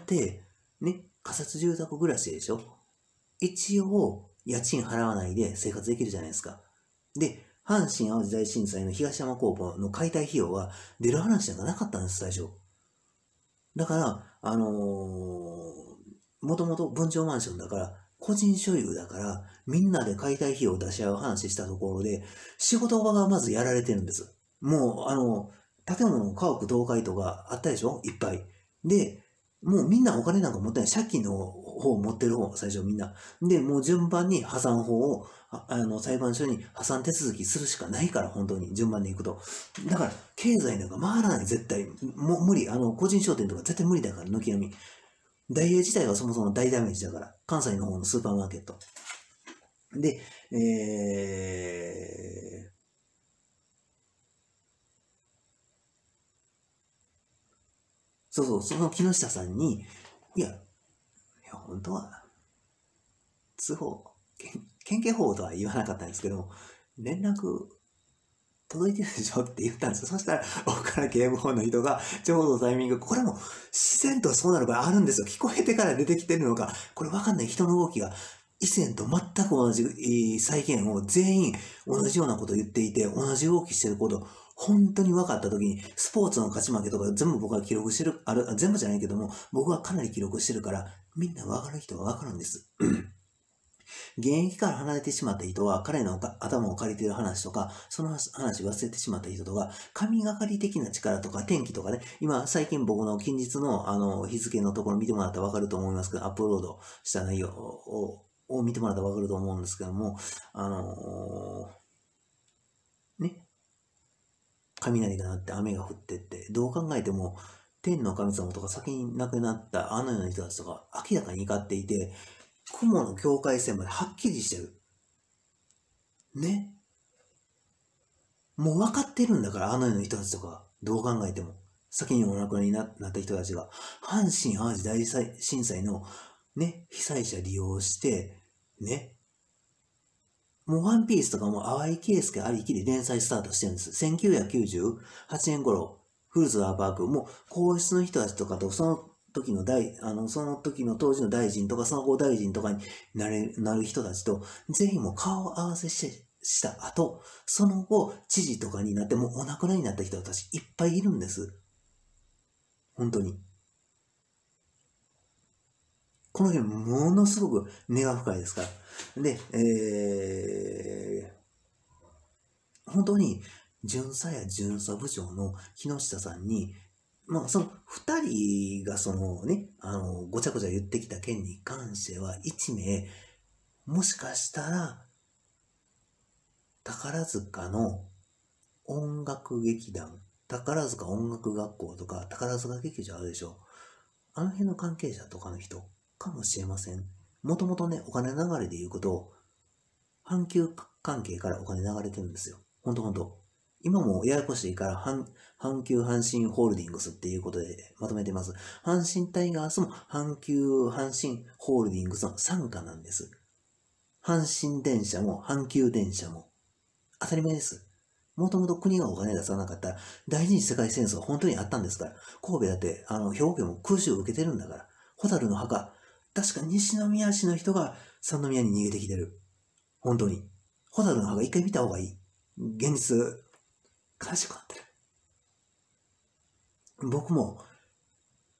ね、仮設住宅暮らしでしょ。一応、家賃払わないで生活できるじゃないですか。で、阪神・淡路大震災の東山高校の解体費用は出る話なんかなかったんです、最初。だから、もともと分譲マンションだから、個人所有だから、みんなで解体費用を出し合う話したところで、仕事場がまずやられてるんです。もう、建物の家屋倒壊とかあったでしょ、いっぱい。で、もうみんなお金なんか持ってない。借金の方を持ってる方、最初みんな。で、もう順番に破産法を、裁判所に破産手続きするしかないから、本当に、順番に行くと。だから、経済なんか回らない、絶対。もう無理。個人商店とか絶対無理だから、軒並み。ダイエー自体がそもそも大ダメージだから。関西の方のスーパーマーケット。で、そうそう、その木下さんに、いや、本当は、通報、県警法とは言わなかったんですけど、連絡届いてるでしょって言ったんですよ。そしたら、奥から警部補の人が、ちょうどタイミング、これも自然とそうなる場合あるんですよ。聞こえてから出てきてるのか、これわかんない人の動きが、以前と全く同じ再現を全員同じようなことを言っていて、同じ動きしてること、本当に分かった時に、スポーツの勝ち負けとか全部僕は記録してる、全部じゃないけども、僕はかなり記録してるから、みんな分かる人は分かるんです。現役から離れてしまった人は、彼の頭を借りている話とか、その話忘れてしまった人とか、神がかり的な力とか、天気とかね、今、最近僕の近日の、日付のところ見てもらったらわかると思いますけど、アップロードした内容を見てもらったらわかると思うんですけども、ね、雷が鳴って雨が降ってって、どう考えても、天の神様とか先に亡くなったあのような人たちとか明らかに怒っていて、雲の境界線まではっきりしてる。ね。もう分かってるんだから、あの世の人たちとか、どう考えても。先にお亡くなりになった人たちが、阪神・淡路大震災のね、被災者利用して、ね、もうワンピースとかも淡井圭介ありきで連載スタートしてるんです。1998年頃、フルズ・アーパーク、もう皇室の人たちとかと、その時のその時の当時の大臣とか、その後大臣とかになる人たちと、ぜひもう顔合わせした後、その後、知事とかになって、もうお亡くなりになった人たちいっぱいいるんです。本当に。この辺、ものすごく根が深いですから。で、本当に、巡査や巡査部長の木下さんに、まあ、その二人がそのね、ごちゃごちゃ言ってきた件に関しては、一名、もしかしたら、宝塚の音楽劇団、宝塚音楽学校とか、宝塚劇場あるでしょ。あの辺の関係者とかの人かもしれません。もともとね、お金流れで言うこと、阪急関係からお金流れてるんですよ。ほんとほんと。今もややこしいから阪急阪神ホールディングスっていうことでまとめてます。阪神タイガースも阪急阪神ホールディングスの傘下なんです。阪神電車も阪急電車も当たり前です。もともと国がお金出さなかったら第二次世界戦争本当にあったんですから。神戸だって兵庫県も空襲を受けてるんだから。蛍の墓。確か西宮市の人が三宮に逃げてきてる。本当に。蛍の墓一回見た方がいい。現実、悲しくなってる。僕も、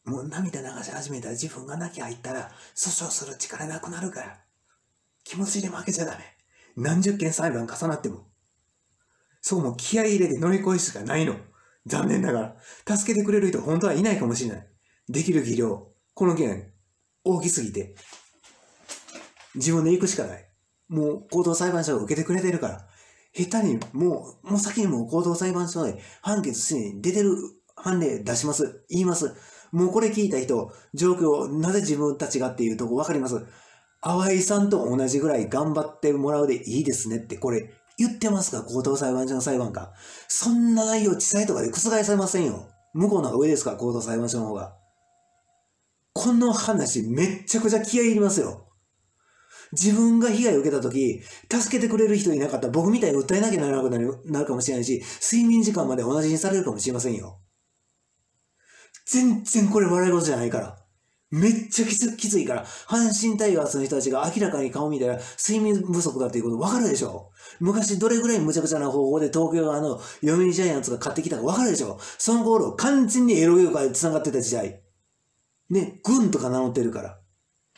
もう涙流し始めたら自分が泣き入ったら訴訟する力なくなるから。気持ちで負けちゃダメ。何十件裁判重なっても。そうもう気合い入れて乗り越えるしかないの。残念ながら。助けてくれる人本当はいないかもしれない。できる技量。この件、大きすぎて。自分で行くしかない。もう高等裁判所が受けてくれてるから。下手にもう先にもう高等裁判所で判決すでに出てる判例出します。言います。もうこれ聞いた人、状況、なぜ自分たちがっていうとこ分かります。淡井さんと同じぐらい頑張ってもらうでいいですねってこれ言ってますか、高等裁判所の裁判官。そんな内容地裁とかで覆されませんよ。向こうの方が上ですから、高等裁判所の方が。この話めっちゃくちゃ気合い入りますよ。自分が被害を受けたとき、助けてくれる人いなかったら僕みたいに訴えなきゃならなくなるかもしれないし、睡眠時間まで同じにされるかもしれませんよ。全然これ笑い事じゃないから。めっちゃきついから、阪神タイガースの人たちが明らかに顔見たら睡眠不足だっていうこと分かるでしょ。昔どれぐらい無茶苦茶な方法で東京読売ジャイアンツが勝ってきたか分かるでしょ。その頃完全にエロ業界で繋がってた時代。ね、軍とか名乗ってるから。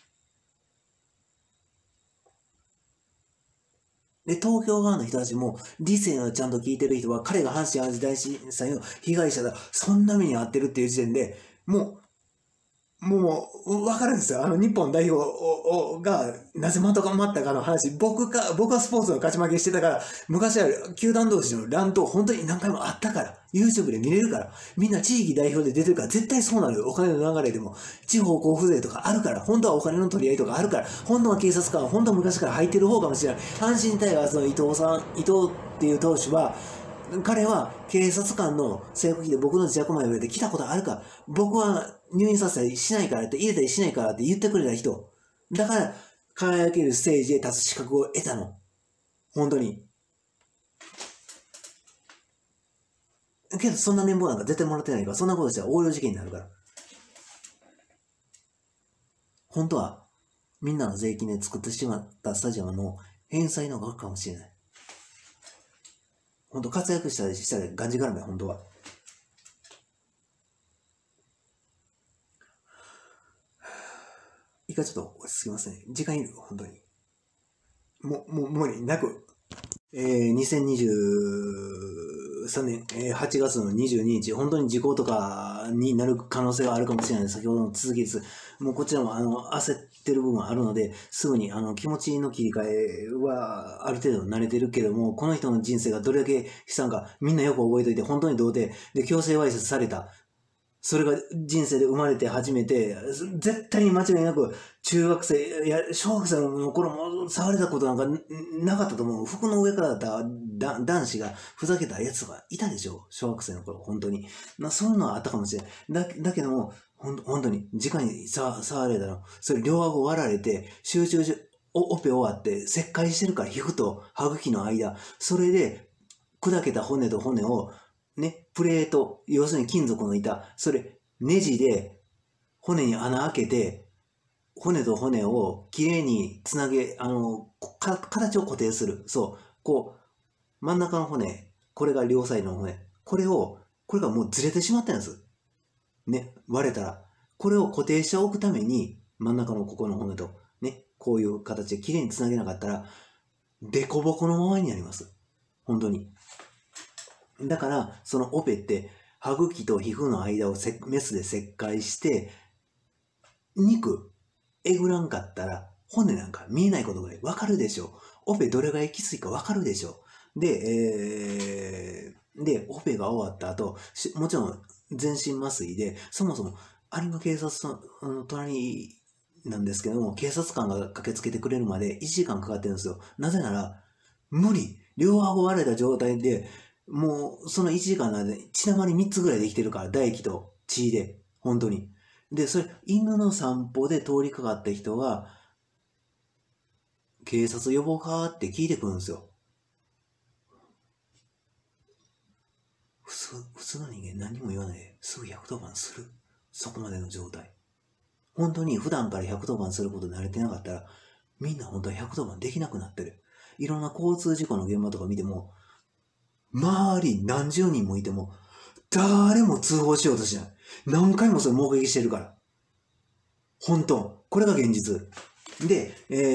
で、東京側の人たちも、理性をちゃんと聞いてる人は、彼が阪神淡路大震災の被害者だ、そんな目に遭ってるっていう時点で、もう、わかるんですよ。日本代表が、なぜまとまったかの話。僕はスポーツの勝ち負けしてたから、昔は球団同士の乱闘、本当に何回もあったから、YouTube で見れるから、みんな地域代表で出てるから、絶対そうなるよ。お金の流れでも。地方交付税とかあるから、本当はお金の取り合いとかあるから、本当は警察官は本当は昔から入ってる方かもしれない。阪神タイガースの伊藤っていう投手は、彼は警察官の制服着で僕の自宅まで上で来たことあるか、僕は入院させたりしないからって、入れたりしないからって言ってくれた人。だから、輝けるステージで立つ資格を得たの。本当に。けど、そんな年俸なんか絶対もらってないから、そんなことしたら横領事件になるから。本当は、みんなの税金で作ってしまったスタジアムの返済の額かもしれない。本当活躍したらがんじがらめ、本当は。一回ちょっとすいません。時間いる本当に。もう無理なく。2023年、8月の22日、本当に時効とかになる可能性があるかもしれない。先ほどの続きです。もうこちらも焦ってる部分あるので、すぐに気持ちの切り替えはある程度慣れてるけども、この人の人生がどれだけ悲惨かみんなよく覚えておいて、本当に童貞で強制わいせつされた。それが人生で生まれて初めて、絶対に間違いなく、中学生、小学生の頃も触れたことなんかなかったと思う。服の上からだった男子がふざけたやつがいたでしょ。小学生の頃、本当に。そういうのはあったかもしれない。だけども、本当に、直に触れたの。それ両顎割られて、集中オペ終わって、切開してるから、皮膚と歯茎の間。それで、砕けた骨と骨を、ね、プレート、要するに金属の板、それ、ネジで骨に穴開けて、骨と骨をきれいにつなげ、形を固定する。そう。こう、真ん中の骨、これが両サイドの骨。これがもうずれてしまったんです。ね、割れたら。これを固定しておくために、真ん中のここの骨と、ね、こういう形できれいにつなげなかったら、デコボコのままになります。本当に。だから、そのオペって、歯茎と皮膚の間をメスで切開して、肉、えぐらんかったら、骨なんか見えないことぐらいわかるでしょ。オペどれぐらいきついかわかるでしょ。で、オペが終わった後、もちろん全身麻酔で、そもそも有馬警察の隣なんですけども、警察官が駆けつけてくれるまで1時間かかってるんですよ。なぜなら、無理。両顎割れた状態で、もうその1時間の間で血だまり3つぐらいできてるから、唾液と血で、本当に。で、それ、犬の散歩で通りかかった人が、警察呼ぼうかって聞いてくるんですよ。普通の人間何も言わないですぐ110番する。そこまでの状態。本当に普段から110番することに慣れてなかったら、みんな本当は110番できなくなってる。いろんな交通事故の現場とか見ても、周り何十人もいても、 誰も通報しようとしない。何回もそれ目撃してるから。本当。これが現実。で、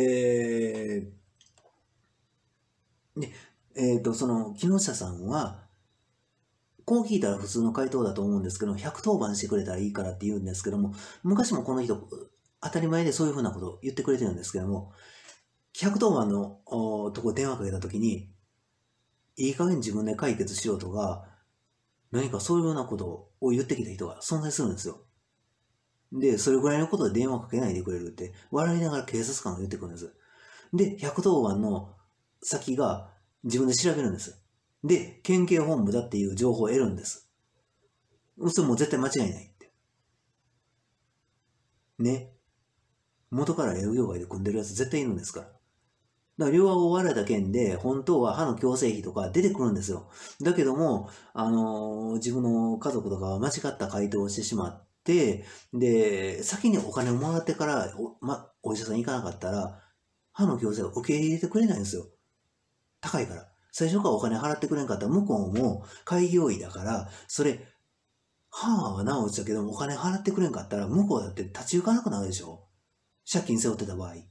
その木下さんは、こう聞いたら普通の回答だと思うんですけど、110番してくれたらいいからって言うんですけども、昔もこの人、当たり前でそういうふうなことを言ってくれてるんですけども、110番のとこ電話かけたときに、いい加減自分で解決しようとか、何かそういうようなことを言ってきた人が存在するんですよ。で、それぐらいのことで電話かけないでくれるって、笑いながら警察官が言ってくるんです。で、110番の先が自分で調べるんです。で、県警本部だっていう情報を得るんです。それもう絶対間違いないって。ね。元から営業外で組んでるやつ絶対いるんですから。だから両顎を割られた件で、本当は歯の矯正費とか出てくるんですよ。だけども、自分の家族とかは間違った回答をしてしまって、で、先にお金をもらってからお医者さん行かなかったら、歯の矯正を受け入れてくれないんですよ。高いから。最初からお金払ってくれんかったら、向こうも開業医だから、それ、歯は治したけどもお金払ってくれんかったら、向こうだって立ち行かなくなるでしょ。借金背負ってた場合。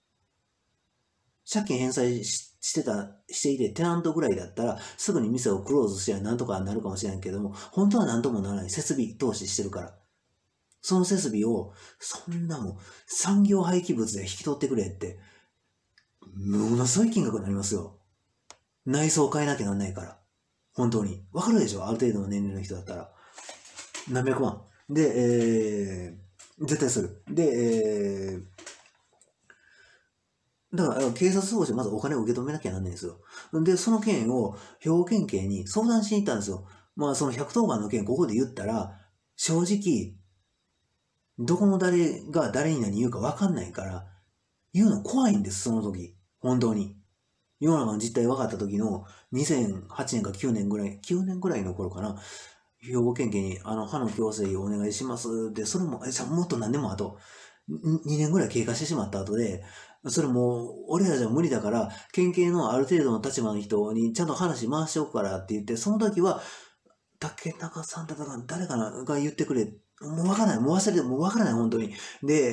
借金返済していて、テナントぐらいだったら、すぐに店をクローズしてなんとかなるかもしれないけども、本当は何ともならない設備投資してるから。その設備を、そんなもん、産業廃棄物で引き取ってくれって、ものすごい金額になりますよ。内装を変えなきゃなんないから。本当に。わかるでしょ、ある程度の年齢の人だったら。何百万。で、絶対する。で、だから、警察通報してまずお金を受け止めなきゃなんないんですよ。で、その件を兵庫県警に相談しに行ったんですよ。まあ、その110番の件、ここで言ったら、正直、どこの誰が誰に何言うか分かんないから、言うの怖いんです、その時。本当に。世の中の実態分かった時の2008年か9年ぐらい、9年ぐらいの頃かな。兵庫県警に歯の矯正をお願いします。で、それも、もっと何年も後、2年ぐらい経過してしまった後で、それも俺らじゃ無理だから、県警のある程度の立場の人にちゃんと話回しておくからって言って、その時は、竹中さんだったか誰かなが言ってくれ。もうわからない。もう忘れて、もうわからない、本当に。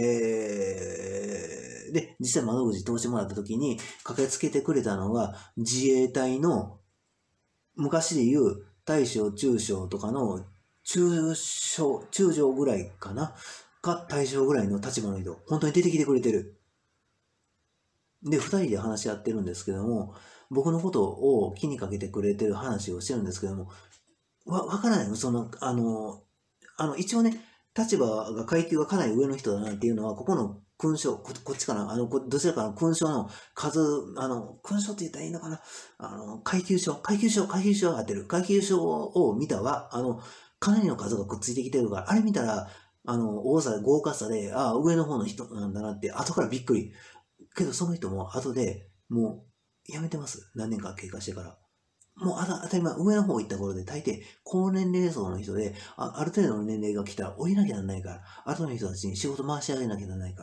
で、実際窓口通してもらった時に、駆けつけてくれたのが、自衛隊の、昔で言う、大将、中将とかの、中将ぐらいかなか、大将ぐらいの立場の人。本当に出てきてくれてる。で、二人で話し合ってるんですけども、僕のことを気にかけてくれてる話をしてるんですけども、わからないのその、一応ね、立場が階級がかなり上の人だなっていうのは、ここの勲章、こっちかな、どちらかの勲章の数、勲章って言ったらいいのかな、階級章が合ってる。階級章を見たわ、かなりの数がくっついてきてるから、あれ見たら、多さ、豪華さで、上の方の人なんだなって、後からびっくり。けど、その人も後でもう、やめてます。何年か経過してから。もう当たり前、上の方行った頃で大抵高年齢層の人で、ある程度の年齢が来たら降りなきゃならないから、後の人たちに仕事回し上げなきゃならないから。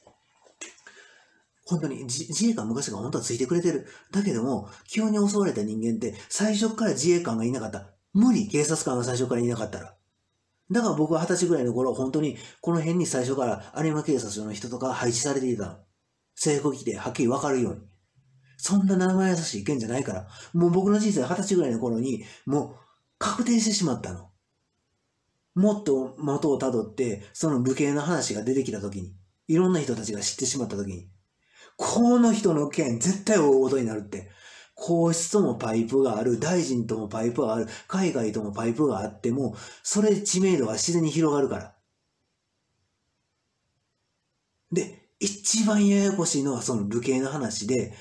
本当に自衛官昔から本当はついてくれてる。だけども、急に襲われた人間って最初から自衛官がいなかった。無理、警察官が最初からいなかったら。だから僕は20歳ぐらいの頃、本当にこの辺に最初から有馬警察署の人とか配置されていたの。制服着てはっきり分かるように。そんな生優しい意見じゃないから。もう僕の人生20歳ぐらいの頃に、もう確定してしまったの。もっと元をたどって、その武家の話が出てきた時に、いろんな人たちが知ってしまった時に、この人の件絶対大事になるって。皇室ともパイプがある、大臣ともパイプがある、海外ともパイプがあっても、それで知名度が自然に広がるから。で、一番ややこしいのはその武家の話で、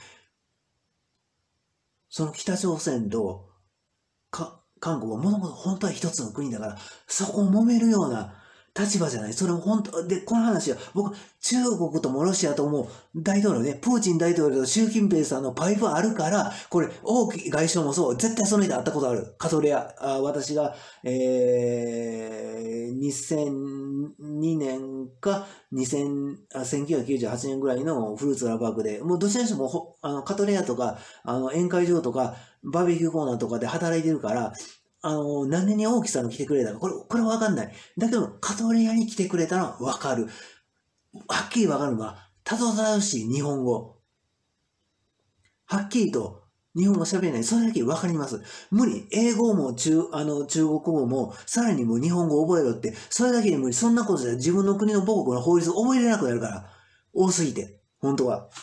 その北朝鮮と韓国はもともと本当は一つの国だから、そこを揉めるような立場じゃない。それも本当、で、この話は、僕、中国ともロシアとも大統領ね、プーチン大統領と習近平さんのパイプあるから、これ、王毅外相もそう、絶対その人会ったことある。カトレア、私が、2002年か1998年ぐらいのフルーツラパークで、もうどちらにしてもカトレアとか、宴会場とか、バーベキューコーナーとかで働いてるから、 何年に大木さんが来てくれたか、これわかんない。だけど、カトレアに来てくれたのはわかる。はっきりわかるのは、たどたどしい日本語。はっきりと日本語喋れない。それだけわかります。無理。英語も中国語も、さらにもう日本語覚えろって、それだけで無理。そんなことじゃ自分の国の母国の法律覚えれなくなるから。多すぎて。本当は。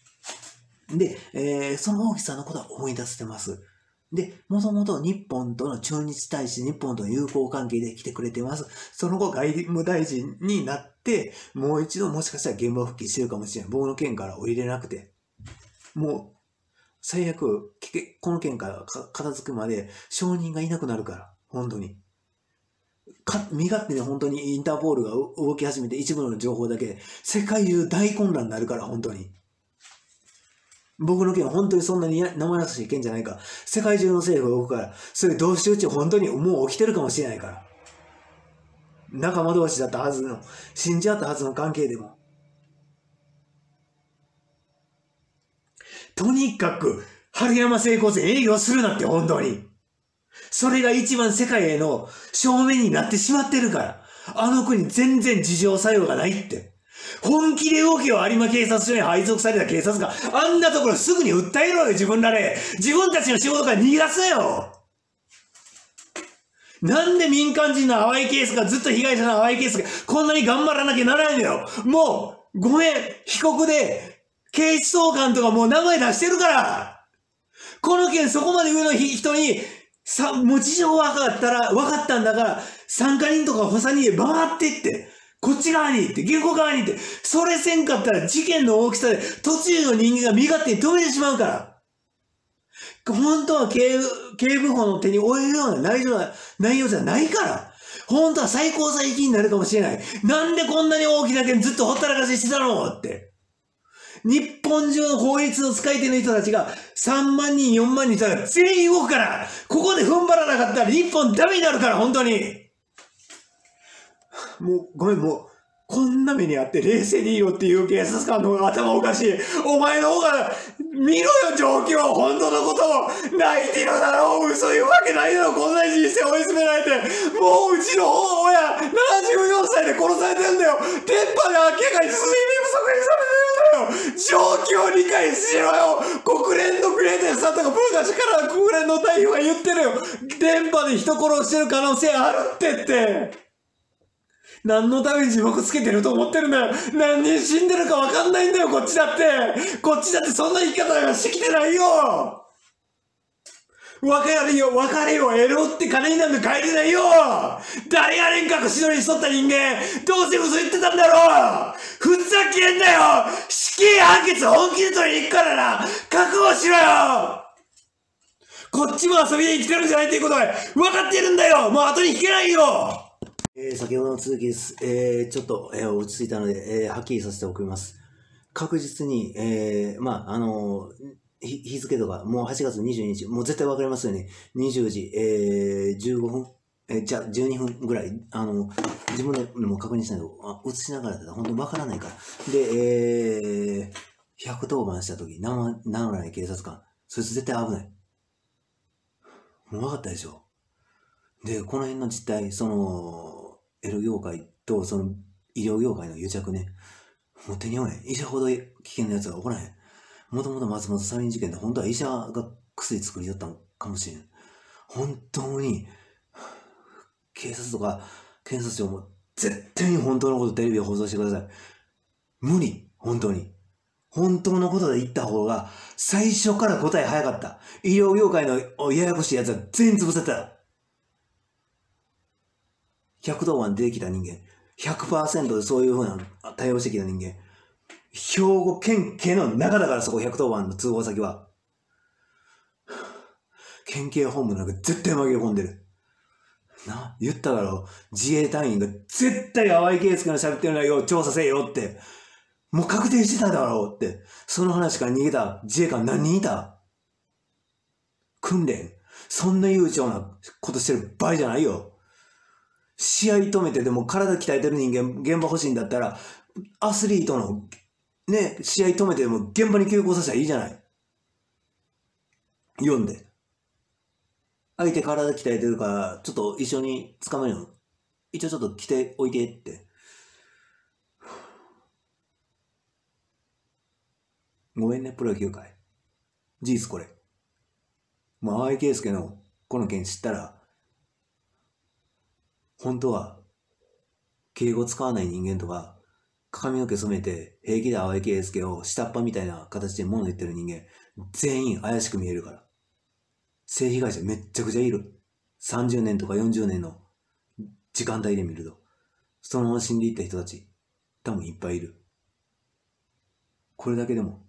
で、その大木さんのことは思い出してます。で、もともと日本との駐日大使、日本との友好関係で来てくれてます。その後外務大臣になって、もう一度もしかしたら現場復帰してるかもしれない。僕の件から降りれなくて。もう、最悪、この件から片付くまで証人がいなくなるから。本当に。身勝手に本当にインターポールが動き始めて一部の情報だけで、世界中大混乱になるから、本当に。僕の件は本当にそんなに生優しい件じゃないから、世界中の政府が動くから、それ同士討ち本当にもう起きてるかもしれないから。仲間同士だったはずの、信じ合ったはずの関係でも。とにかく、春山製鋼船営業するなって、本当に。それが一番世界への正面になってしまってるから。あの国全然事情作用がないって。本気で動けよ、有馬警察署に配属された警察官。あんなところすぐに訴えろよ、自分らで。自分たちの仕事から逃がせよ。なんで民間人の淡いケースが、ずっと被害者の淡いケースが、こんなに頑張らなきゃならないんだよ。もう、ごめん、被告で、警視総監とかもう名前出してるから。この件そこまで上の人に、もう事情分かったんだから、参加人とか補佐人へ回っていって、こっち側に行って、原告側に行って、それせんかったら事件の大きさで途中の人間が身勝手に止めてしまうから。本当は警部補の手に負えるような内容じゃないから。本当は最高裁議員になるかもしれない。なんでこんなに大きな件ずっとほったらかししてたのって。日本中の法律の使い手の人たちが3万人、4万人いたら全員動くから、ここで踏ん張らなかったら日本ダメになるから、本当に。もう、ごめん、もう、こんな目にあって冷静にいろっていう警察官の方が頭おかしい。お前の方が、見ろよ状況、本当のことを。泣いてるだろう、嘘言うわけないだろ、こんな人生追い詰められて。もううちの親、74歳で殺されてるんだよ。電波で明らかに睡眠不足にされてるんだよ。状況を理解しろよ。国連のグレーテスさんとか昔から国連の代表が言ってるよ。電波で人殺してる可能性あるって。何のために字幕つけてると思ってるんだよ。何人死んでるかわかんないんだよ、こっちだって。こっちだってそんな生き方がしてきてないよ。別れよ、エロって金になんか帰れないよ。誰が遠隔しどりしとった人間、どうせ嘘言ってたんだろう。ふざけんなよ。死刑判決本気で取りに行くからな。覚悟しろよ。こっちも遊びで生きてるんじゃないっていうことは分かってるんだよ。もう後に引けないよ。先ほどの続きです。ちょっと、落ち着いたので、はっきりさせておきます。確実に、日付とか、もう8月22日、もう絶対わかりますよね。20時、15分、じゃあ12分ぐらい、自分でも確認したんだけど、映しながらだったら本当にわからないから。で、110番した時、名乗らない警察官、そいつ絶対危ない。もう分かったでしょ。で、この辺の実態、エロ業界と医療業界の癒着ね。もう手に負えん。医者ほど危険なやつが起こらへん。もともと松本サリン事件で本当は医者が薬作りだったのかもしれん。本当に、警察とか検察庁も絶対に本当のことテレビで放送してください。無理。本当に。本当のことで言った方が最初から答え早かった。医療業界のややこしいやつは全員潰せた。110番出てきた人間、100% でそういう風な対応してきた人間、兵庫県警の中だからそこ110番の通報先は。県警本部なんか絶対紛れ込んでる。言っただろ。自衛隊員が絶対淡井圭介の喋ってる内容を調査せよって。もう確定してただろうって。その話から逃げた自衛官何人いた？訓練。そんな悠長なことしてる場合じゃないよ。試合止めてでも体鍛えてる人間、現場欲しいんだったら、アスリートの、ね、試合止めてでも現場に急行させたらいいじゃない。読んで。 相手体鍛えてるから、ちょっと一緒に捕まえる。一応ちょっと来ておいてって。ごめんね、プロ野球界。事実これ。もう淡井圭介のこの件知ったら、本当は敬語使わない人間とか、髪の毛染めて平気で淡井圭介を下っ端みたいな形で物言ってる人間、全員怪しく見えるから。性被害者めっちゃくちゃいる。30年とか40年の時間帯で見ると、そのまま死んでいった人たち、多分いっぱいいる。これだけでも、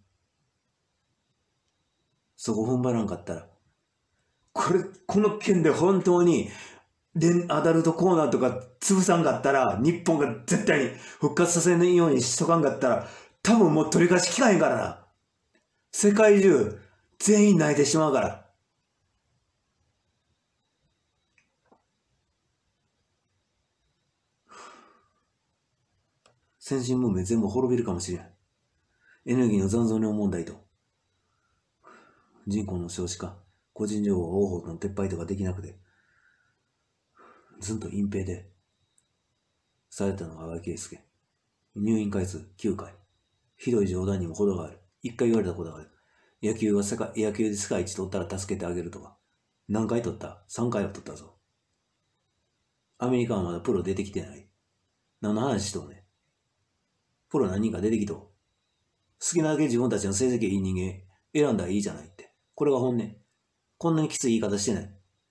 そこ踏ん張らんかったら、この件で本当に、アダルトコーナーとか潰さんかったら、日本が絶対に復活させないようにしとかんかったら、多分もう取り返し聞かへんからな。世界中、全員泣いてしまうから。先進文明全部滅びるかもしれん。エネルギーの残存量問題と、人口の少子化、個人情報保護の撤廃とかできなくて、ずっと隠蔽で、されたのが淡井圭介。入院回数9回。ひどい冗談にも程がある。1回言われたことがある。野球で世界一取ったら助けてあげるとか。何回取った？ 3 回は取ったぞ。アメリカはまだプロ出てきてない。何の話しとうね。プロ何人か出てきとう。好きなだけ自分たちの成績いい人間選んだらいいじゃないって。これが本音。こんなにきつい言い方してない。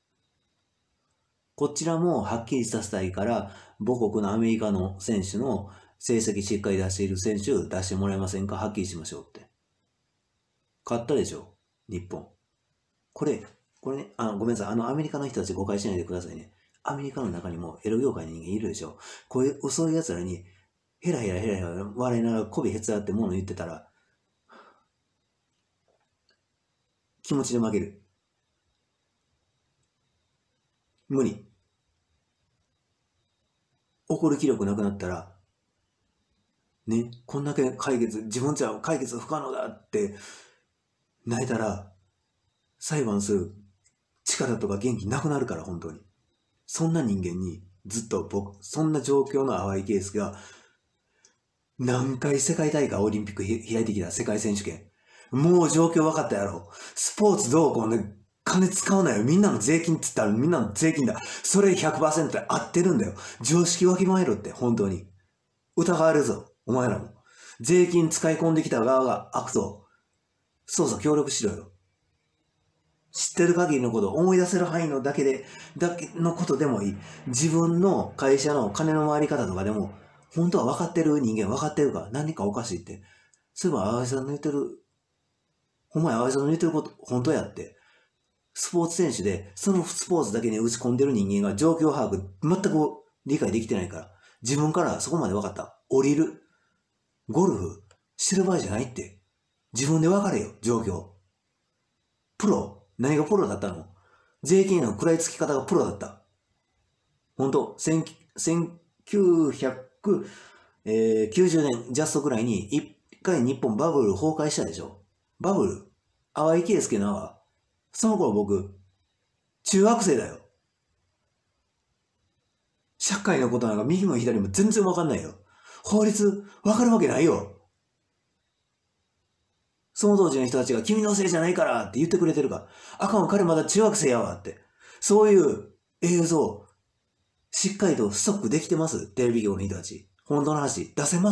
こちらもはっきりさせたいから、母国のアメリカの選手の成績しっかり出している選手出してもらえませんか？はっきりしましょうって。勝ったでしょ日本。これね、ごめんなさい。アメリカの人たち誤解しないでくださいね。アメリカの中にもエロ業界の人間いるでしょ。こういうそういう奴らに、ヘラヘラ笑いながら媚びへつらってもの言ってたら、気持ちで負ける。無理。怒る気力なくなったら、ね、こんだけ自分じゃ解決不可能だって泣いたら、裁判する力とか元気なくなるから、本当に。そんな人間に、ずっとそんな状況の淡井圭介が、何回世界大会オリンピック開いてきた世界選手権。もう状況分かったやろ。スポーツどうこうね、金使うなよ。みんなの税金って言ったらみんなの税金だ。それ 100% で合ってるんだよ。常識わきまえろって、本当に。疑われるぞ。お前らも。税金使い込んできた側が悪と、捜査協力しろよ。知ってる限りのことを思い出せる範囲のだけのことでもいい。自分の会社の金の回り方とかでも、本当は分かってる人間分かってるから何かおかしいって。そういえば淡井さんの言ってる、ほんまや淡井さんの言ってること、本当やって。スポーツ選手で、そのスポーツだけに打ち込んでる人間が状況把握、全く理解できてないから、自分からそこまで分かった。降りる。ゴルフしてる場合じゃないって。自分で分かれよ、状況。プロ何がプロだったの？税金の食らいつき方がプロだった。ほんと、1990年ジャストくらいに一回日本バブル崩壊したでしょ。バブル淡井圭介のは、その頃僕、中学生だよ。社会のことなんか右も左も全然わかんないよ。法律わかるわけないよ。その当時の人たちが君のせいじゃないからって言ってくれてるか。あかん、彼まだ中学生やわって。そういう映像、しっかりとストックできてます？テレビ業の人たち。本当の話、出せます？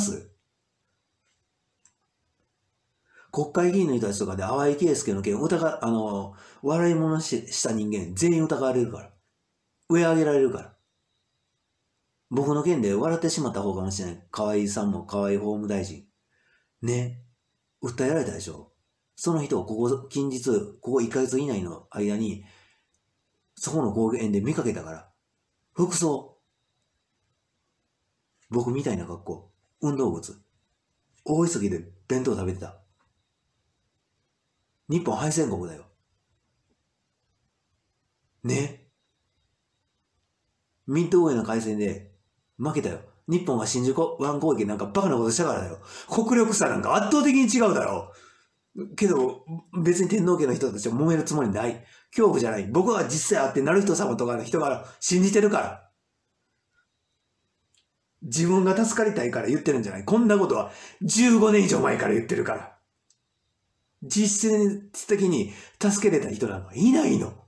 国会議員の人たちとかで淡井圭介の件笑い物した人間全員疑われるから。上上げられるから。僕の件で笑ってしまった方かもしれない。河井さんも河井法務大臣。ね。訴えられたでしょ。その人を近日、ここ1ヶ月以内の間に、そこの公園で見かけたから。服装。僕みたいな格好。運動靴。大急ぎで弁当食べてた。日本敗戦国だよ。ね。ミッドウェーの海戦で負けたよ。日本が真珠湾攻撃なんかバカなことしたからだよ。国力差なんか圧倒的に違うだろう。けど、別に天皇家の人たちは揉めるつもりない。 恐怖じゃない。僕は実際会ってなる人様とかの人が信じてるから。自分が助かりたいから言ってるんじゃない。こんなことは15年以上前から言ってるから。実質的に助けれた人なんかいないの。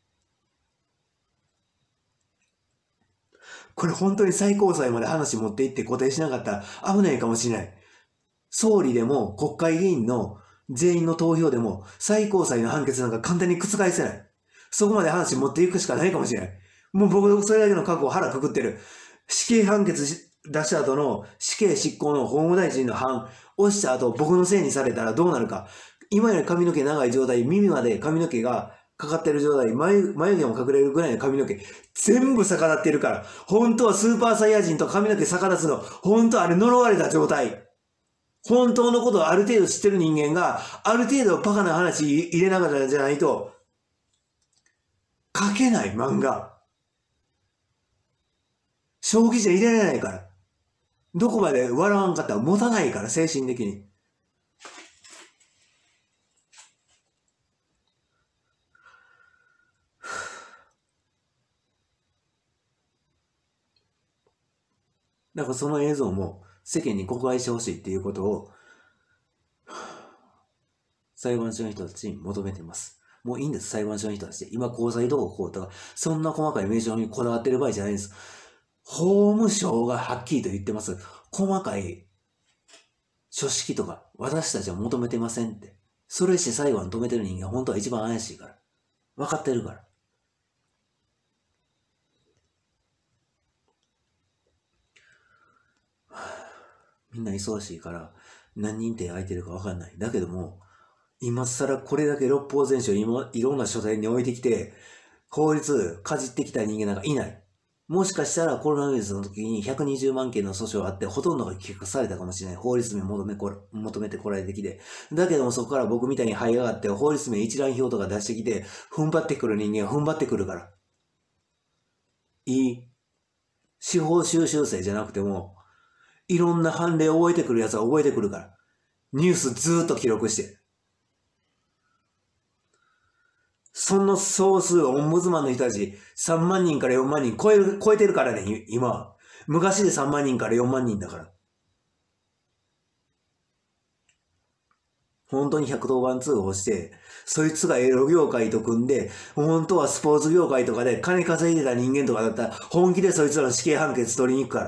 これ本当に最高裁まで話持っていって固定しなかったら危ないかもしれない。総理でも国会議員の全員の投票でも最高裁の判決なんか簡単に覆せない。そこまで話持っていくしかないかもしれない。もう僕それだけの覚悟を腹くくってる。死刑判決出した後の死刑執行の法務大臣の判押した後僕のせいにされたらどうなるか。今より髪の毛長い状態、耳まで髪の毛がかかってる状態、眉毛も隠れるぐらいの髪の毛、全部逆立ってるから、本当はスーパーサイヤ人と髪の毛逆立つの、本当はあれ呪われた状態。本当のことをある程度知ってる人間が、ある程度バカな話入れながらじゃないと、書けない漫画。正気じゃ入れられないから。どこまで笑わんかったら持たないから、精神的に。だからその映像も世間に公開してほしいっていうことを裁判所の人たちに求めています。もういいんです、裁判所の人たちで。今、高裁どうこうとか、そんな細かい名称にこだわってる場合じゃないんです。法務省がはっきりと言ってます。細かい書式とか、私たちは求めてませんって。それして裁判止めてる人間、本当は一番怪しいから。分かってるから。みんな忙しいから、何人手空いてるか分かんない。だけども、今更これだけ六法全書いろんな書店に置いてきて、法律かじってきた人間なんかいない。もしかしたらコロナウイルスの時に120万件の訴訟があって、ほとんどが棄却されたかもしれない。法律名求めてこられてきて。だけどもそこから僕みたいに這い上がって、法律名一覧表とか出してきて、踏ん張ってくる人間は踏ん張ってくるから。いい。司法修習生じゃなくても、いろんな判例を覚えてくるやつは覚えてくるから。ニュースずーっと記録して。その総数、オンブズマンの人たち、3万人から4万人超えてるからね、今は。昔で3万人から4万人だから。本当に110番通報して、そいつがエロ業界と組んで、本当はスポーツ業界とかで金稼いでた人間とかだったら、本気でそいつらの死刑判決取りに行くから。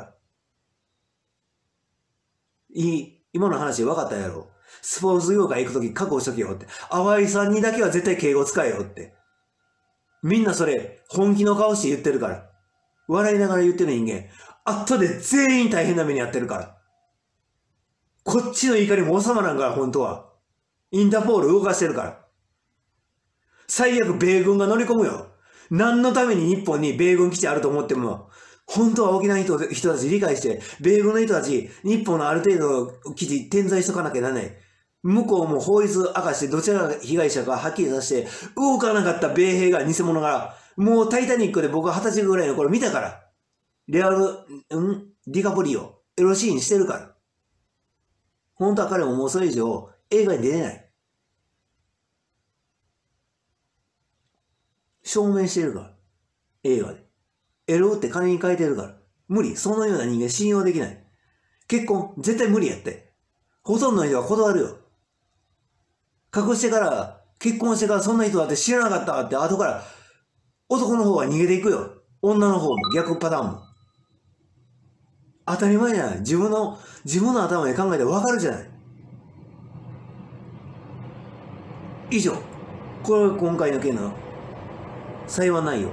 今の話分かったやろ。スポーツ業界行くとき覚悟しとけよって。淡井さんにだけは絶対敬語使えよって。みんなそれ、本気の顔して言ってるから。笑いながら言ってる人間、後で全員大変な目に遭ってるから。こっちの怒りも収まらんから、本当は。インターポール動かしてるから。最悪米軍が乗り込むよ。何のために日本に米軍基地あると思っても、本当は沖縄の人たち理解して、米軍の人たち、日本のある程度の基地点在しとかなきゃならない。向こうも法律明かしてどちらが被害者かはっきりさせて、動かなかった米兵が偽物が、もうタイタニックで僕は20歳ぐらいの頃見たから。ディカプリオ、エロシーンしてるから。本当は彼ももうそれ以上映画に出れない。証明してるから。映画で。エロって金に変えてるから。無理。そのような人間信用できない。結婚、絶対無理やって。ほとんどの人は断るよ。隠してから、結婚してからそんな人だって知らなかったって後から男の方が逃げていくよ。女の方も逆パターンも。当たり前じゃない。自分の頭で考えてわかるじゃない。以上。これが今回の件の裁判内容。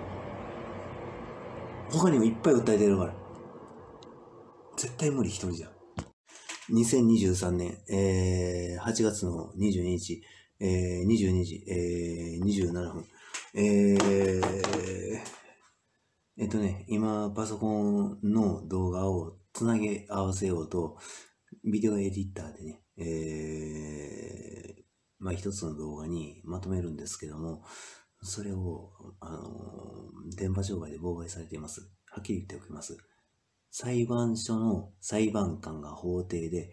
他にもいっぱい訴えてるから。絶対無理一人じゃん。2023年、8月の22日、22時、27分。今、パソコンの動画をつなげ合わせようと、ビデオエディターでね、一つの動画にまとめるんですけども、それを、電波障害で妨害されています。はっきり言っておきます。裁判所の裁判官が法廷で、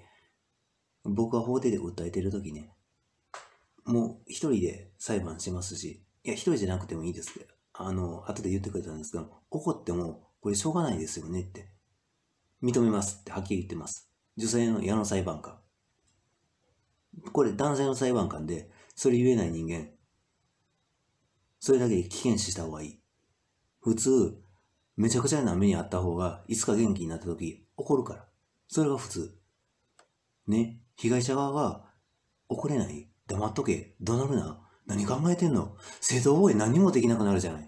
僕が法廷で訴えてるときね、もう一人で裁判しますし、 いや、一人じゃなくてもいいですけど、後で言ってくれたんですけど、怒っても、これしょうがないですよねって。認めますってはっきり言ってます。女性の矢野裁判官。これ男性の裁判官で、それ言えない人間、それだけで危険視した方がいい。普通、めちゃくちゃな目にあった方が、いつか元気になった時、怒るから。それが普通。ね。被害者側が、怒れない、黙っとけ、怒鳴るな、何考えてんの、正当防衛何もできなくなるじゃない。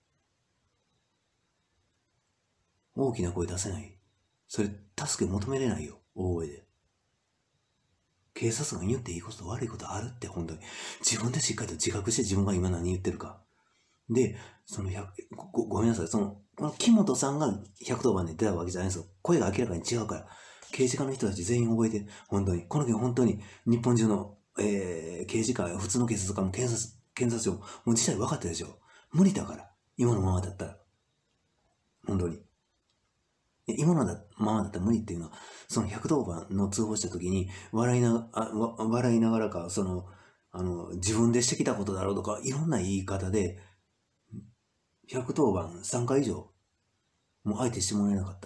大きな声出せない。それ、助け求めれないよ、大声で。警察が言っていいことと悪いことあるって、本当に。自分でしっかりと自覚して自分が今何言ってるか。で、そのごめんなさい、この木本さんが110番で出たわけじゃないんですよ。声が明らかに違うから。刑事課の人たち全員覚えて、本当に。この件本当に日本中の、刑事課、普通の警察官も検察庁も、もう事態分かってるでしょ。無理だから。今のままだったら。本当に。今のままだったら無理っていうのは、その110番の通報した時に、笑いながらか、自分でしてきたことだろうとか、いろんな言い方で、110番3回以上、もう相手してもらえなかった。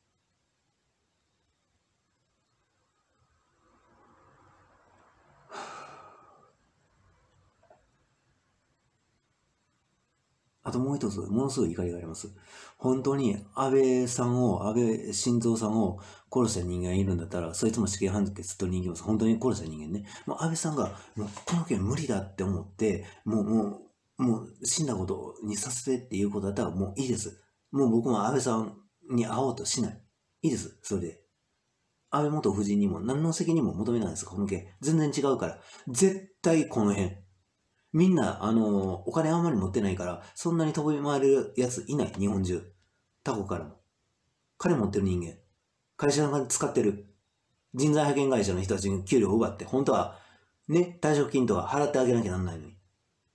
あともう一つ、ものすごい怒りがあります。本当に安倍晋三さんを殺した人間がいるんだったら、そいつも死刑判決取りに行きます。本当に殺した人間ね。もう安倍さんが、もうこの件無理だって思って、もう死んだことにさせてっていうことだったらもういいです。もう僕も安倍さんに会おうとしない。いいです、それで。安倍元夫人にも何の責任も求めないです、この件。全然違うから。絶対この辺。みんな、お金あんまり持ってないから、そんなに飛び回れるやついない、日本中。他国からも。金持ってる人間。会社の金使ってる。人材派遣会社の人たちに給料を奪って、本当は、ね、退職金とか払ってあげなきゃなんないのに。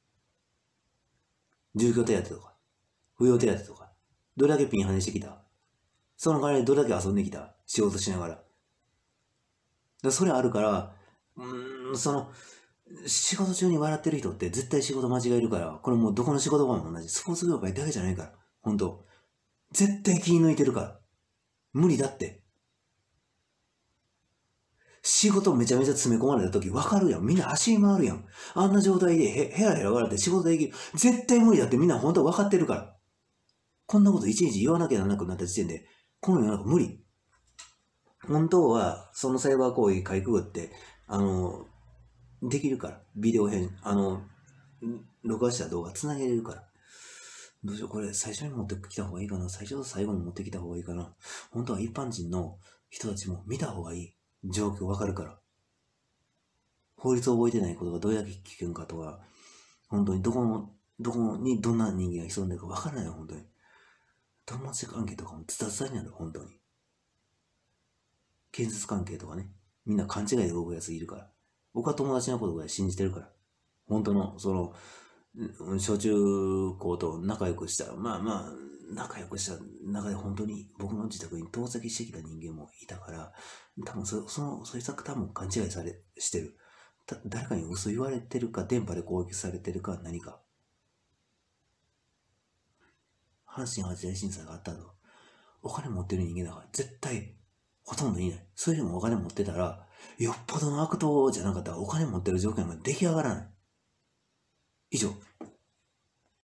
住居手当とか、扶養手当とか、どれだけピンハネしてきた。その代わりどれだけ遊んできた。仕事しながら。それあるから、仕事中に笑ってる人って絶対仕事間違えるから、これもうどこの仕事場も同じ。スポーツ業界だけじゃないから。本当絶対気抜いてるから。無理だって。仕事めちゃめちゃ詰め込まれた時分かるやん。みんな走り回るやん。あんな状態でヘラヘラ笑って仕事できる。絶対無理だってみんな本当分かってるから。こんなこといちいち言わなきゃならなくなった時点で、この世の中無理。本当は、そのサイバー行為かいくぐって、できるから。ビデオ編、録画した動画繋げれるから。どうしよう、これ最初に持ってきた方がいいかな。最初と最後に持ってきた方がいいかな。本当は一般人の人たちも見た方がいい。状況わかるから。法律を覚えてないことがどれだけ危険かとか、本当にどこにどんな人間が潜んでるかわからないよ、本当に。友達関係とかもズタズタになる、本当に。建設関係とかね。みんな勘違いで動くやついるから。僕は友達のことぐらい信じてるから。本当の、小中高と仲良くした、仲良くした中で本当に僕の自宅に同席してきた人間もいたから、多分そいつは多分勘違いしてる。誰かに嘘言われてるか、電波で攻撃されてるか、何か。阪神淡路大震災があったと。お金持ってる人間だから絶対ほとんどいない。それでもお金持ってたら、よっぽどの悪党じゃなかったらお金持ってる条件が出来上がらない。以上。